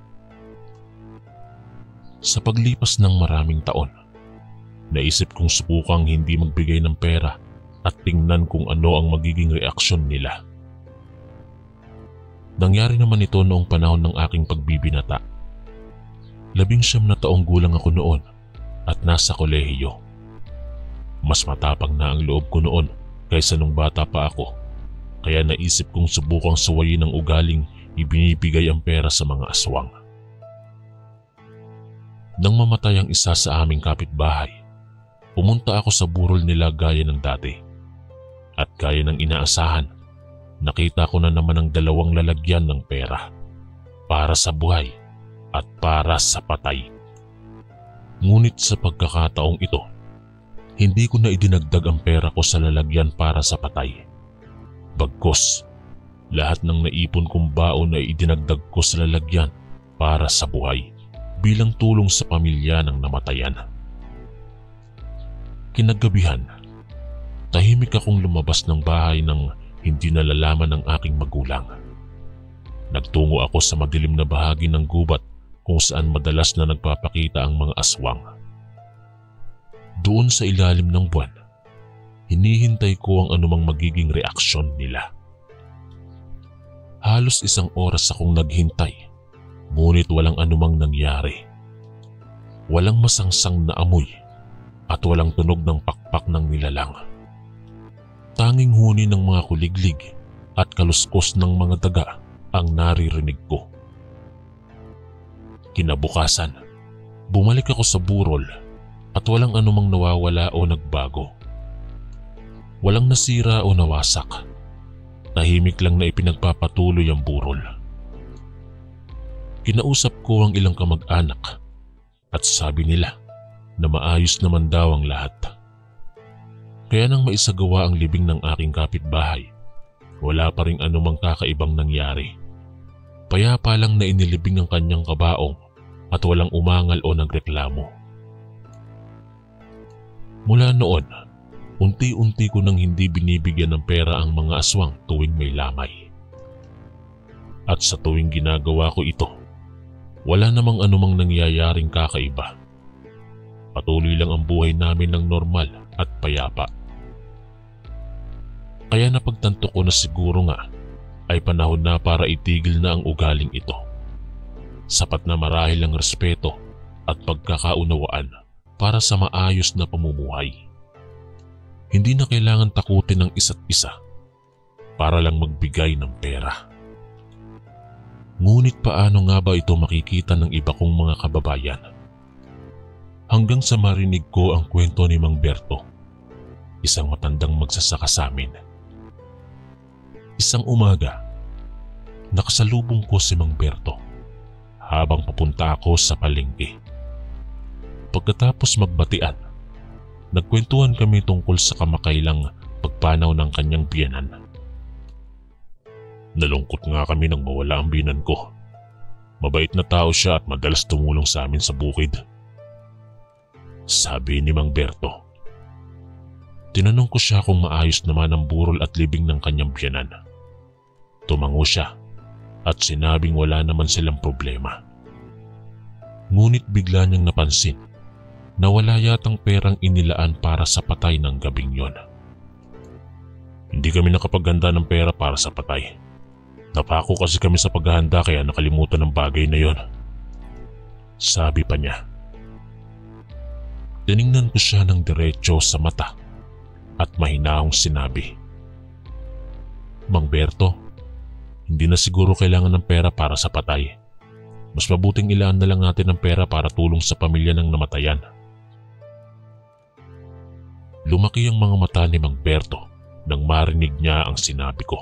Sa paglipas ng maraming taon, naisip kong subukang hindi magbigay ng pera at tingnan kung ano ang magiging reaksyon nila. Nangyari naman ito noong panahon ng aking pagbibinata. Labing siyam na taong gulang ako noon at nasa kolehiyo. Mas matapang na ang loob ko noon kaysa nung bata pa ako, kaya naisip kong subukang suwayin ang ugaling ibinibigay ang pera sa mga aswang. Nang mamatay ang isa sa aming kapitbahay, pumunta ako sa burol nila gaya ng dati. At gaya ng inaasahan, nakita ko na naman ang dalawang lalagyan ng pera, para sa buhay at para sa patay. Ngunit sa pagkakataong ito, hindi ko na idinagdag ang pera ko sa lalagyan para sa patay. Bagkus, lahat ng naipon kong baon ay idinagdag ko sa lalagyan para sa buhay bilang tulong sa pamilya ng namatayan. Kinagabihan, tahimik akong lumabas ng bahay nang hindi nalalaman ng aking magulang. Nagtungo ako sa madilim na bahagi ng gubat kung saan madalas na nagpapakita ang mga aswang. Doon sa ilalim ng buwan, hinihintay ko ang anumang magiging reaksyon nila. Halos isang oras akong naghintay, ngunit walang anumang nangyari. Walang masangsang na amoy at walang tunog ng pakpak ng nilalang. Tanging huni ng mga kuliglig at kaluskos ng mga daga ang naririnig ko. Kinabukasan, bumalik ako sa burol at walang anumang nawawala o nagbago. Walang nasira o nawasak. Tahimik lang na ipinagpapatuloy ang burol. Kinausap ko ang ilang kamag-anak at sabi nila na maayos naman daw ang lahat. Kaya nang maisagawa ang libing ng aking kapitbahay, wala pa ring anumang kakaibang nangyari. Payapa lang na inilibing ang kanyang kabaong at walang umangal o nagreklamo. Mula noon, unti-unti ko nang hindi binibigyan ng pera ang mga aswang tuwing may lamay. At sa tuwing ginagawa ko ito, wala namang anumang nangyayaring kakaiba. Patuloy lang ang buhay namin ng normal at payapa. Kaya napagtanto ko na siguro nga ay panahon na para itigil na ang ugaling ito. Sapat na marahil ang respeto at pagkakaunawaan para sa maayos na pamumuhay. Hindi na kailangan takutin ng isa't isa para lang magbigay ng pera. Ngunit paano nga ba ito makikita ng iba kong mga kababayan? Hanggang sa marinig ko ang kwento ni Mang Berto, isang matandang magsasaka sa amin. Isang umaga, nakasalubong ko si Mang Berto habang papunta ako sa palengke. Pagkatapos magbatian, nagkwentuhan kami tungkol sa kamakailang pagpanaw ng kanyang biyenan. Nalungkot nga kami nang mawala ang biyenan ko. Mabait na tao siya at madalas tumulong sa amin sa bukid, sabi ni Mang Berto. Tinanong ko siya kung maayos naman ang burol at libing ng kanyang biyenan. Tumango siya at sinabing wala naman silang problema. Ngunit bigla niyang napansin na wala yatang perang inilaan para sa patay ng gabing yon. Hindi kami nakapaghanda ng pera para sa patay. Napako kasi kami sa paghahanda kaya nakalimutan ng bagay na yon, sabi pa niya. Tiningnan ko siya ng diretso sa mata at mahinahong sinabi, Mang Berto, hindi na siguro kailangan ng pera para sa patay. Mas mabuting ilaan na lang natin ng pera para tulong sa pamilya ng namatayan. Lumaki ang mga mata ni Mang Berto nang marinig niya ang sinabi ko.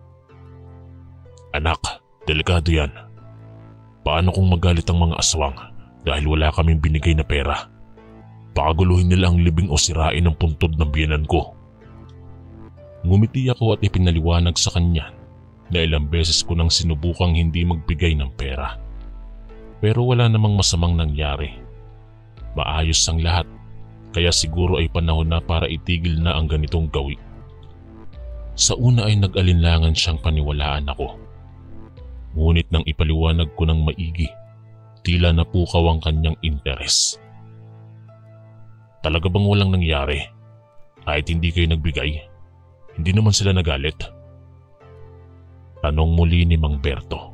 Anak, delikado yan. Paano kung magalit ang mga aswang dahil wala kaming binigay na pera? Pakaguluhin nila ang libing o sirain ang puntod ng biyenan ko. Ngumiti ako at ipinaliwanag sa kanya na ilang beses ko nang sinubukang hindi magbigay ng pera. Pero wala namang masamang nangyari. Maayos ang lahat, kaya siguro ay panahon na para itigil na ang ganitong gawi. Sa una ay nag-alinlangan siyang paniwalaan ako. Ngunit nang ipaliwanag ko ng maigi, tila napukaw ang kanyang interes. Talaga bang walang nangyari? Kahit hindi kayo nagbigay, hindi naman sila nagalit? Tanong muli ni Mang Berto.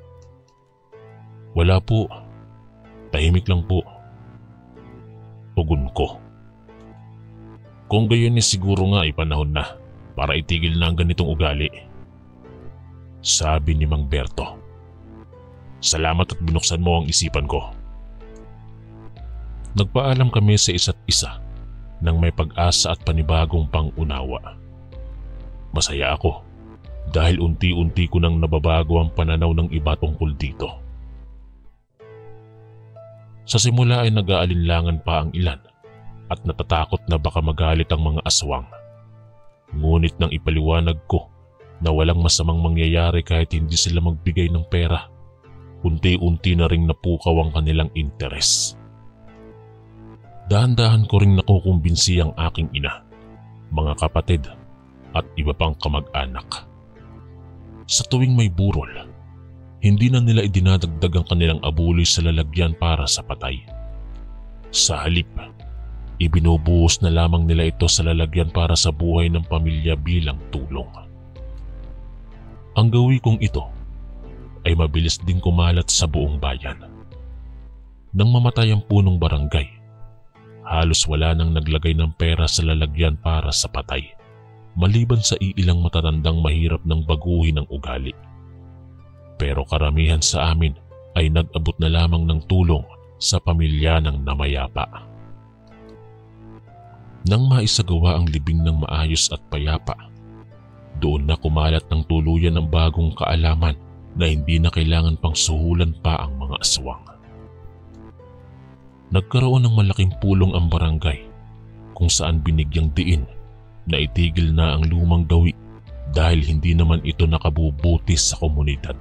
Wala po. Tahimik lang po. Tugon ko. Kung gayon ni siguro nga ay panahon na para itigil na ang ganitong ugali, sabi ni Mang Berto. Salamat at binuksan mo ang isipan ko. Nagpaalam kami sa isa't isa nang may pag-asa at panibagong pang-unawa. Masaya ako dahil unti-unti ko nang nababago ang pananaw ng iba tungkol dito. Sa simula ay nag-aalinlangan pa ang ilan at natatakot na baka magalit ang mga aswang. Ngunit nang ipaliwanag ko na walang masamang mangyayari kahit hindi sila magbigay ng pera, unti-unti na ring napukaw ang kanilang interes. Dahan-dahan ko ring nakukumbinsi ang aking ina, mga kapatid at iba pang kamag-anak. Sa tuwing may burol, hindi na nila idinadagdag ang kanilang abuloy sa lalagyan para sa patay. Sa halip, ibinubuhos na lamang nila ito sa lalagyan para sa buhay ng pamilya bilang tulong. Ang gawi kong ito ay mabilis din kumalat sa buong bayan. Nang mamatay ang punong barangay, halos wala nang naglagay ng pera sa lalagyan para sa patay, maliban sa iilang matatandang mahirap ng baguhin ang ugali. Pero karamihan sa amin ay nag-abot na lamang ng tulong sa pamilya ng namayapa. Nang maisagawa ang libing ng maayos at payapa, doon na kumalat ng tuluyan ang bagong kaalaman na hindi na kailangan pang suhulan pa ang mga aswang. Nagkaroon ng malaking pulong ang barangay kung saan binigyang diin na itigil na ang lumang gawi dahil hindi naman ito nakabubuti sa komunidad.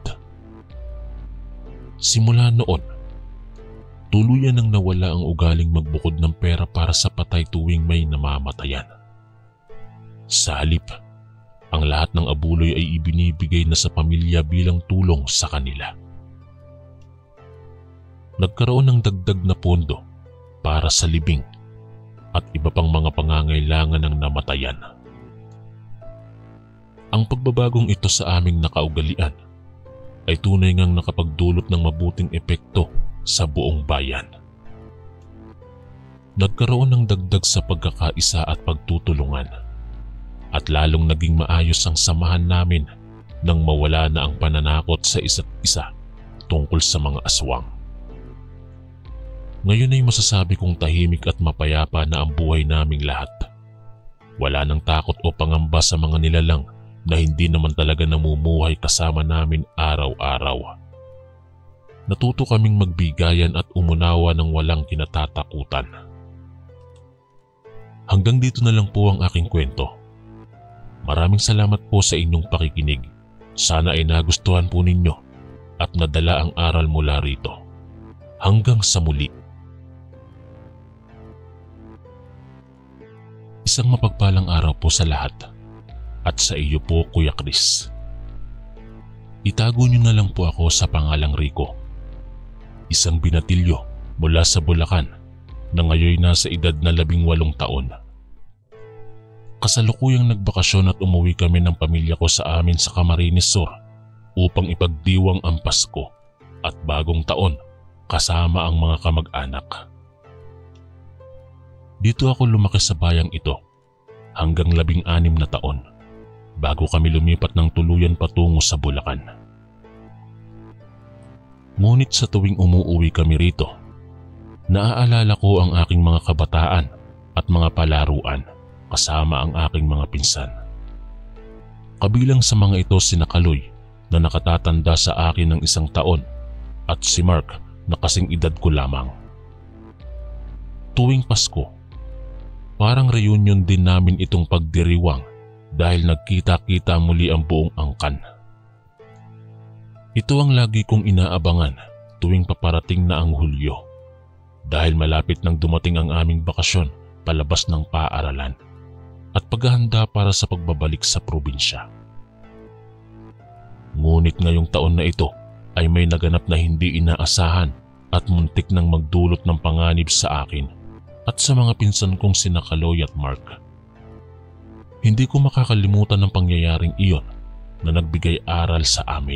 Simula noon, tuluyan nang nawala ang ugaling magbukod ng pera para sa patay tuwing may namamatayan. Sa halip, ang lahat ng abuloy ay ibinibigay na sa pamilya bilang tulong sa kanila. Nagkaroon ng dagdag na pondo para sa libing at iba pang mga pangangailangan ng namatayan. Ang pagbabagong ito sa aming nakaugalian ay tunay ngang nakapagdulot ng mabuting epekto sa buong bayan. Nagkaroon ng dagdag sa pagkakaisa at pagtutulungan at lalong naging maayos ang samahan namin nang mawala na ang pananakot sa isa't isa tungkol sa mga aswang. Ngayon ay masasabi kong tahimik at mapayapa na ang buhay naming lahat. Wala nang takot o pangamba sa mga nilalang na hindi naman talaga namumuhay kasama namin araw-araw. Natuto kaming magbigayan at umunawa ng walang kinatatakutan. Hanggang dito na lang po ang aking kwento. Maraming salamat po sa inyong pakikinig. Sana ay nagustuhan po ninyo at nadala ang aral mula rito. Hanggang sa muli. Isang mapagpalang araw po sa lahat at sa iyo po, Kuya Chris. Itago niyo na lang po ako sa pangalang Rico. Isang binatilyo mula sa Bulacan na ngayon nasa edad na labing walong taon. Kasalukuyang nagbakasyon at umuwi kami ng pamilya ko sa amin sa Camarines Sur upang ipagdiwang ang Pasko at bagong taon kasama ang mga kamag-anak. Dito ako lumaki sa bayang ito hanggang labing anim na taon bago kami lumipat ng tuluyan patungo sa Bulacan. Ngunit sa tuwing umuuwi kami rito, naaalala ko ang aking mga kabataan at mga palaruan kasama ang aking mga pinsan. Kabilang sa mga ito si Kaloy na nakatatanda sa akin ng isang taon at si Mark na kasing edad ko lamang. Tuwing Pasko, parang reunion din namin itong pagdiriwang dahil nagkita-kita muli ang buong angkan. Ito ang lagi kong inaabangan tuwing paparating na ang Hulyo dahil malapit nang dumating ang aming bakasyon palabas ng paaralan at paghahanda para sa pagbabalik sa probinsya. Ngunit ngayong taon na ito ay may naganap na hindi inaasahan at muntik nang magdulot ng panganib sa akin at sa mga pinsan kong sina Kaloy at Mark. Hindi ko makakalimutan ng pangyayaring iyon na nagbigay aral sa amin.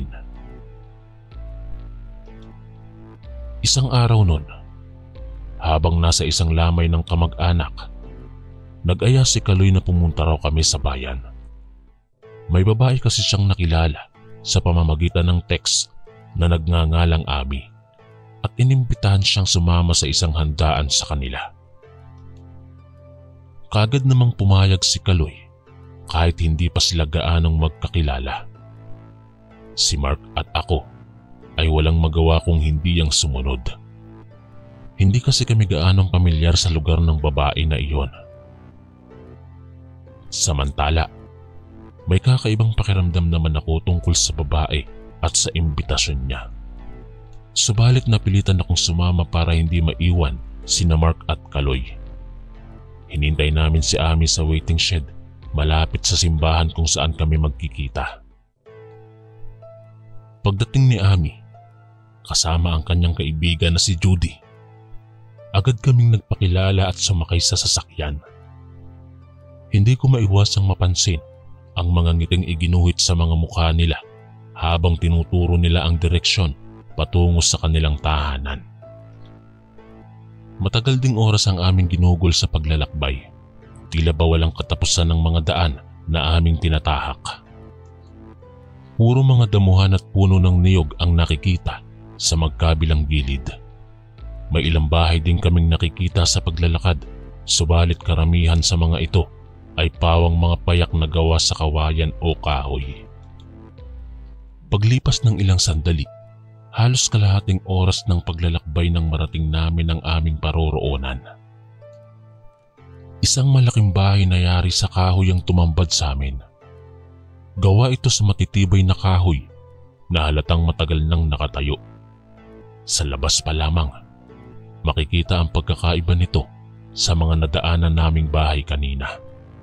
Isang araw nun, habang nasa isang lamay ng kamag-anak, nag-aya si Kaloy na pumunta raw kami sa bayan. May babae kasi siyang nakilala sa pamamagitan ng text na nagngangalang Abby at inimbitahan siyang sumama sa isang handaan sa kanila. Kagad namang pumayag si Kaloy kahit hindi pa sila gaanong magkakilala. Si Mark at ako ay walang magawa kung hindi yang sumunod. Hindi kasi kami gaanong pamilyar sa lugar ng babae na iyon. Samantala, may kakaibang pakiramdam naman ako tungkol sa babae at sa imbitasyon niya. Subalit napilitan akong sumama para hindi maiwan sina Mark at Kaloy. Hinintay namin si Ami sa waiting shed malapit sa simbahan kung saan kami magkikita. Pagdating ni Ami, kasama ang kanyang kaibigan na si Judy, agad kaming nagpakilala at sumakay sa sasakyan. Hindi ko maiwasang mapansin ang mga ngiting iginuhit sa mga mukha nila habang tinuturo nila ang direksyon patungo sa kanilang tahanan. Matagal ding oras ang aming ginugol sa paglalakbay. Tila ba walang katapusan ng mga daan na aming tinatahak. Puro mga damuhan at puno ng niyog ang nakikita sa magkabilang gilid. May ilang bahay din kaming nakikita sa paglalakad, subalit karamihan sa mga ito ay pawang mga payak na gawa sa kawayan o kahoy. Paglipas ng ilang sandali, halos kalahating oras ng paglalakbay nang marating namin ang aming paroroonan. Isang malaking bahay na yari sa kahoy ang tumambad sa amin. Gawa ito sa matitibay na kahoy na halatang matagal nang nakatayo. Sa labas pa lamang, makikita ang pagkakaiba nito sa mga nadaanan naming bahay kanina.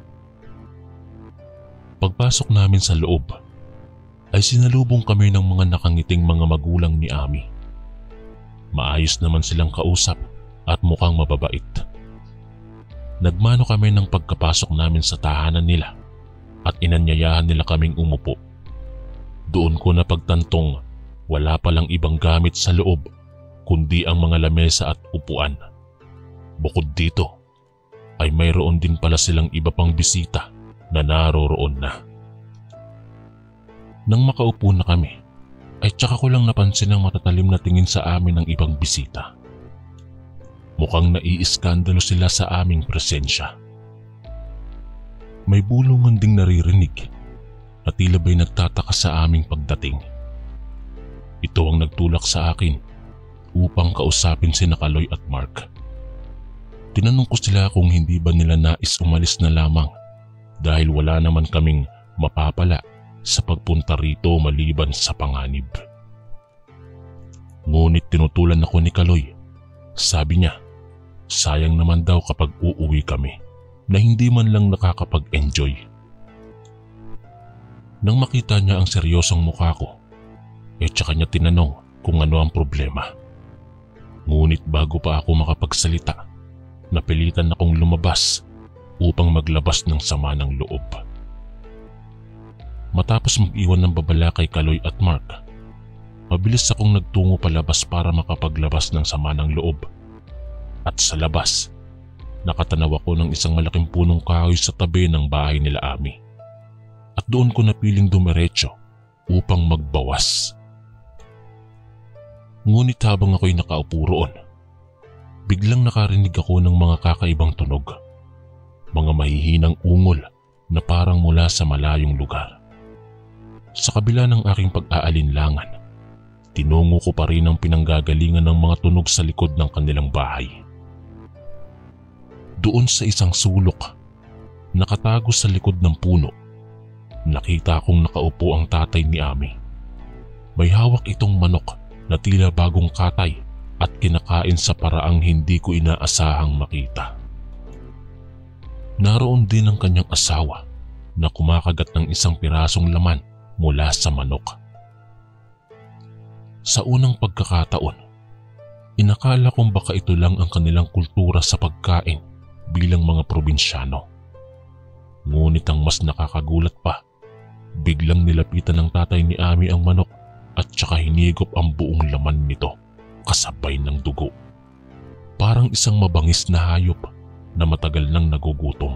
Pagpasok namin sa loob, ay sinalubong kami ng mga nakangiting mga magulang ni Ami. Maayos naman silang kausap at mukhang mababait. Nagmano kami ng pagkapasok namin sa tahanan nila at inanyayahan nila kaming umupo. Doon ko napagtantong wala palang ibang gamit sa loob kundi ang mga lamesa at upuan. Bukod dito ay mayroon din pala silang iba pang bisita na naroroon na. Nang makaupo na kami, ay tsaka ko lang napansin ang matatalim na tingin sa amin ng ibang bisita. Mukhang naiiskandalo sila sa aming presensya. May bulungan ding naririnig na tila ba'y nagtataka sa aming pagdating. Ito ang nagtulak sa akin upang kausapin sina Kaloy at Mark. Tinanong ko sila kung hindi ba nila nais umalis na lamang dahil wala naman kaming mapapala sa pagpunta rito maliban sa panganib. Ngunit tinutulan ako ni Kaloy. Sabi niya, sayang naman daw kapag uuwi kami na hindi man lang nakakapag-enjoy. Nang makita niya ang seryosong mukha ko, eh tsaka niya tinanong kung ano ang problema. Ngunit bago pa ako makapagsalita, napilitan akong lumabas upang maglabas ng sama ng loob. Matapos mag-iwan ng babala kay Kaloy at Mark, mabilis akong nagtungo palabas para makapaglabas ng sama ng loob. At sa labas, nakatanaw ako ng isang malaking punong kahoy sa tabi ng bahay nila Ami. At doon ko napiling dumiretso upang magbawas. Ngunit habang ako'y nakaupo roon, biglang nakarinig ako ng mga kakaibang tunog. Mga mahihinang ungol na parang mula sa malayong lugar. Sa kabila ng aking pag-aalinlangan, tinungo ko pa rin ang pinanggagalingan ng mga tunog sa likod ng kanilang bahay. Doon sa isang sulok, nakatago sa likod ng puno, nakita kong nakaupo ang tatay ni Ami. May hawak itong manok na tila bagong katay at kinakain sa paraang hindi ko inaasahang makita. Naroon din ang kanyang asawa na kumakagat ng isang pirasong laman mula sa manok. Sa unang pagkakataon, inakala kong baka ito lang ang kanilang kultura sa pagkain bilang mga probinsyano. Ngunit ang mas nakakagulat pa, biglang nilapitan ng tatay ni Ami ang manok at saka hinigop ang buong laman nito kasabay ng dugo. Parang isang mabangis na hayop na matagal nang nagugutom.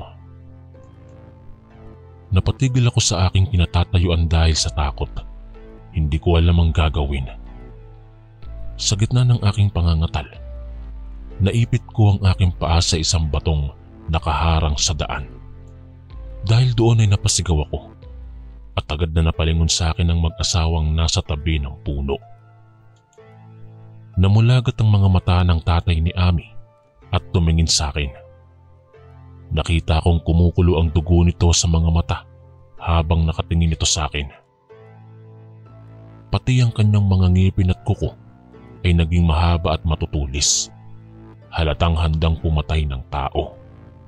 Napatigil ako sa aking kinatatayuan dahil sa takot. Hindi ko alam ang gagawin. Sa gitna ng aking pangangatal, naipit ko ang aking paa sa isang batong nakaharang sa daan. Dahil doon ay napasigaw ako at agad na napalingon sa akin ang mag-asawang nasa tabi ng puno. Namulagat ang mga mata ng tatay ni Ami at tumingin sa akin. Nakita kong kumukulo ang dugo nito sa mga mata habang nakatingin ito sa akin. Pati ang kanyang mga ngipin at kuko ay naging mahaba at matutulis. Halatang handang pumatay ng tao.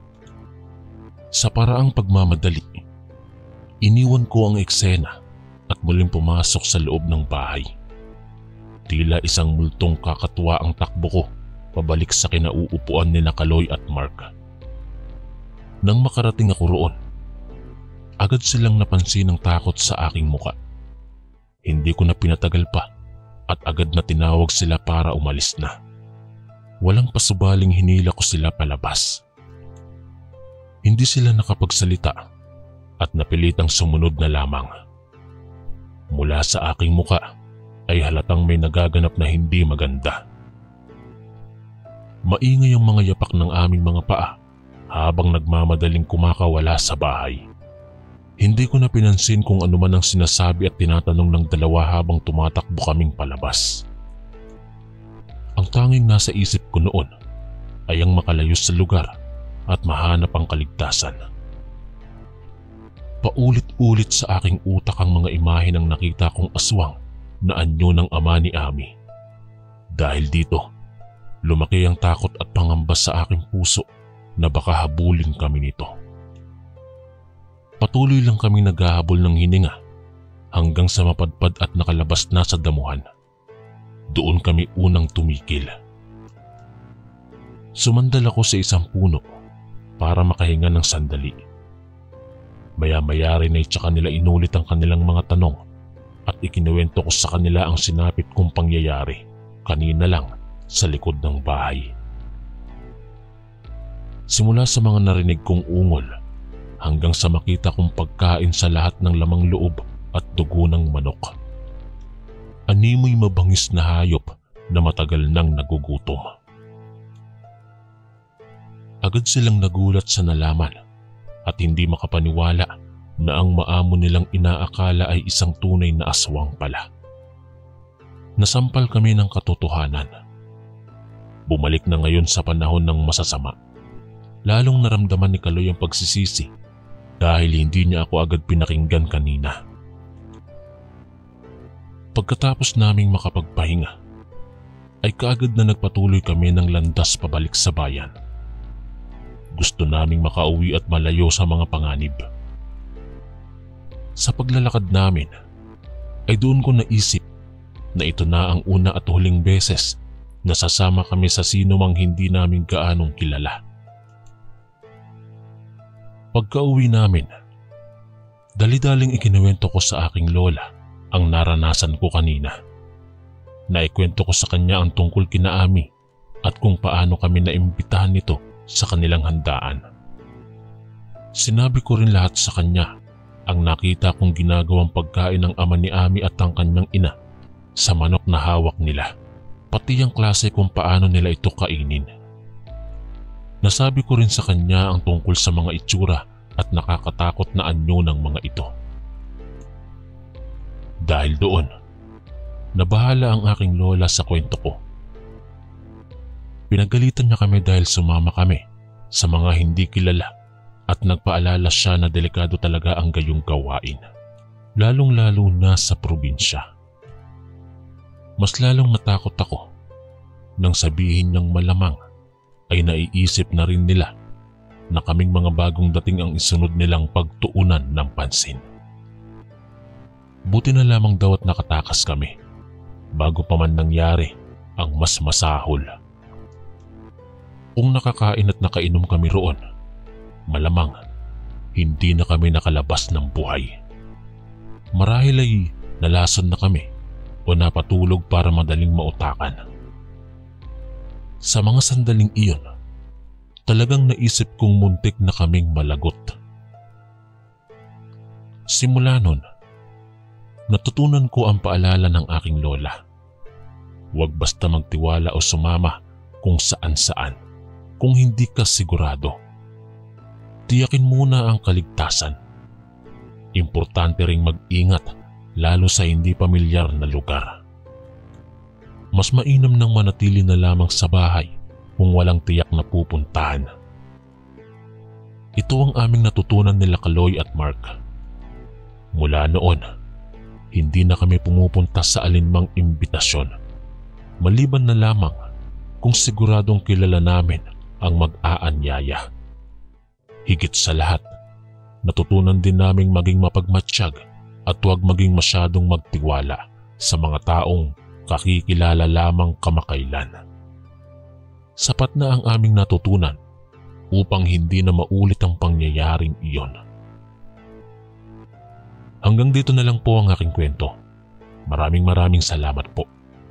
Sa paraang pagmamadali, iniwan ko ang eksena at muling pumasok sa loob ng bahay. Tila isang multong kakatwa ang takbo ko pabalik sa kinauupuan nila Kaloy at Mark. Nang makarating ako roon, agad silang napansin ng takot sa aking muka. Hindi ko na pinatagal pa at agad na tinawag sila para umalis na. Walang pasubaling hinila ko sila palabas. Hindi sila nakapagsalita at napilitang sumunod na lamang. Mula sa aking muka ay halatang may nagaganap na hindi maganda. Maingay ang mga yapak ng aming mga paa habang nagmamadaling kumakawala sa bahay. Hindi ko na pinansin kung ano man ang sinasabi at tinatanong ng dalawa habang tumatakbo kaming palabas. Ang tanging nasa isip ko noon ay ang makalayo sa lugar at mahanap ang kaligtasan. Paulit-ulit sa aking utak ang mga imahe ng nakita kong aswang na anyo ng ama ni Ami. Dahil dito, lumaki ang takot at pangamba sa aking puso na baka habulin kami nito. Patuloy lang kami naghahabol ng hininga hanggang sa mapadpad at nakalabas na sa damuhan. Doon kami unang tumigil. Sumandal ako sa isang puno para makahinga ng sandali. Maya-maya rin ay tsaka nila inulit ang kanilang mga tanong at ikinuwento ko sa kanila ang sinapit kong pangyayari kanina lang sa likod ng bahay. Simula sa mga narinig kong ungol hanggang sa makita kong pagkain sa lahat ng lamang loob at dugo ng manok. Animoy mabangis na hayop na matagal nang nagugutom. Agad silang nagulat sa nalaman at hindi makapaniwala na ang maamo nilang inaakala ay isang tunay na aswang pala. Nasampal kami ng katotohanan. Bumalik na ngayon sa panahon ng masasama. Lalong naramdaman ni Kaloy ang pagsisisi dahil hindi niya ako agad pinakinggan kanina. Pagkatapos naming makapagpahinga, ay kaagad na nagpatuloy kami ng landas pabalik sa bayan. Gusto naming makauwi at malayo sa mga panganib. Sa paglalakad namin, ay doon ko naisip na ito na ang una at huling beses na sasama kami sa sino mang hindi namin gaanong kilala. Pagka-uwi namin, dali-daling ikinuwento ko sa aking lola ang naranasan ko kanina. Naikwento ko sa kanya ang tungkol kina Ami at kung paano kami naimbitahan nito sa kanilang handaan. Sinabi ko rin lahat sa kanya ang nakita kong ginagawang pagkain ng ama ni Ami at ang kanyang ina sa manok na hawak nila, pati ang klase kung paano nila ito kainin. Nasabi ko rin sa kanya ang tungkol sa mga itsura at nakakatakot na anyo ng mga ito. Dahil doon, nabahala ang aking lola sa kwento ko. Pinagalitan niya kami dahil sumama kami sa mga hindi kilala at nagpaalala siya na delikado talaga ang gayong gawain, lalong-lalo na sa probinsya. Mas lalong natakot ako nang sabihin niyang malamang ay naiisip na rin nila na kaming mga bagong dating ang isunod nilang pagtuunan ng pansin. Buti na lamang daw at nakatakas kami bago pa man nangyari ang mas masahol. Kung nakakain at nakainom kami roon, malamang hindi na kami nakalabas ng buhay. Marahil ay nalason na kami o napatulog para madaling mautakan. Sa mga sandaling iyon, talagang naisip kong muntik na kaming malagot. Simula nun, natutunan ko ang paalala ng aking lola. Huwag basta magtiwala o sumama kung saan-saan kung hindi ka sigurado. Tiyakin muna ang kaligtasan. Importante ring mag-ingat lalo sa hindi pamilyar na lugar. Mas mainam nang manatili na lamang sa bahay kung walang tiyak na pupuntahan. Ito ang aming natutunan nila Kaloy at Mark. Mula noon, hindi na kami pumupunta sa alinmang imbitasyon, maliban na lamang kung siguradong kilala namin ang mag-aanyaya. Higit sa lahat, natutunan din naming maging mapagmatsyag at huwag maging masyadong magtiwala sa mga taong kakikilala lamang kamakailan. Sapat na ang aming natutunan upang hindi na maulit ang pangyayaring iyon. Hanggang dito na lang po ang aking kwento. Maraming maraming salamat po.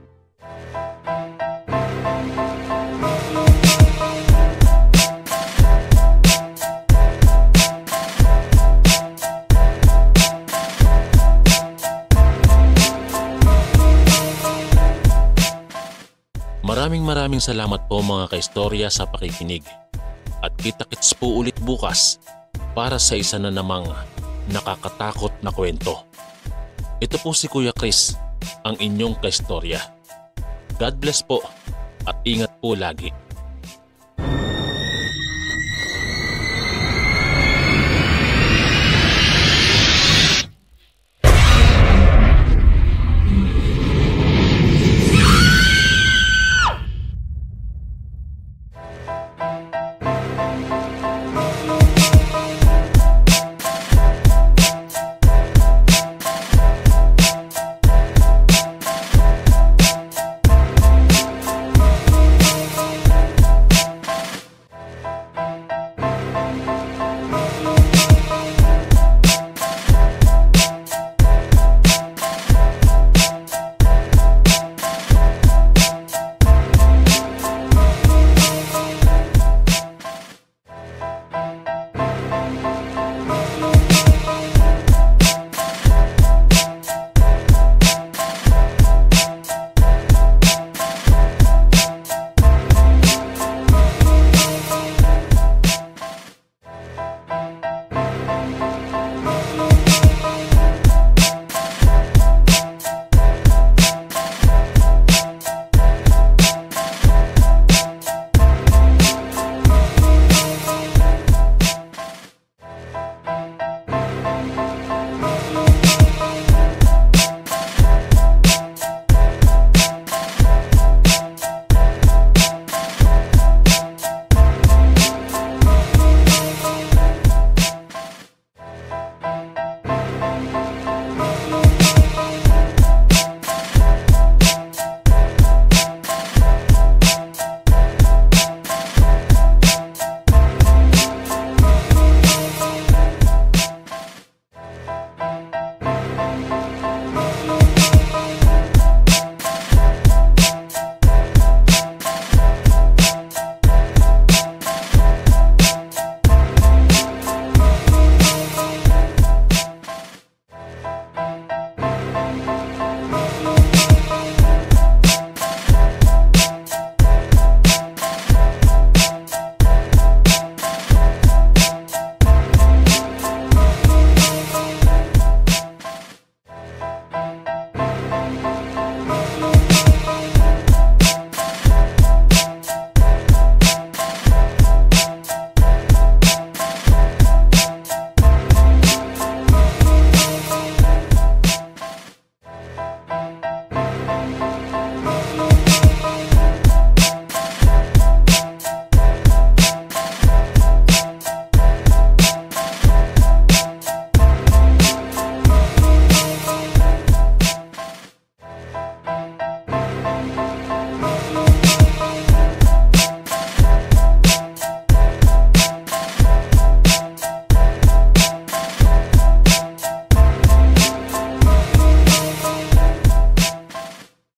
Maraming maraming salamat po mga kaistorya sa pakikinig. At kita-kits po ulit bukas para sa isa na namang nakakatakot na kwento. Ito po si Kuya Chris, ang inyong kaistorya. God bless po at ingat po lagi.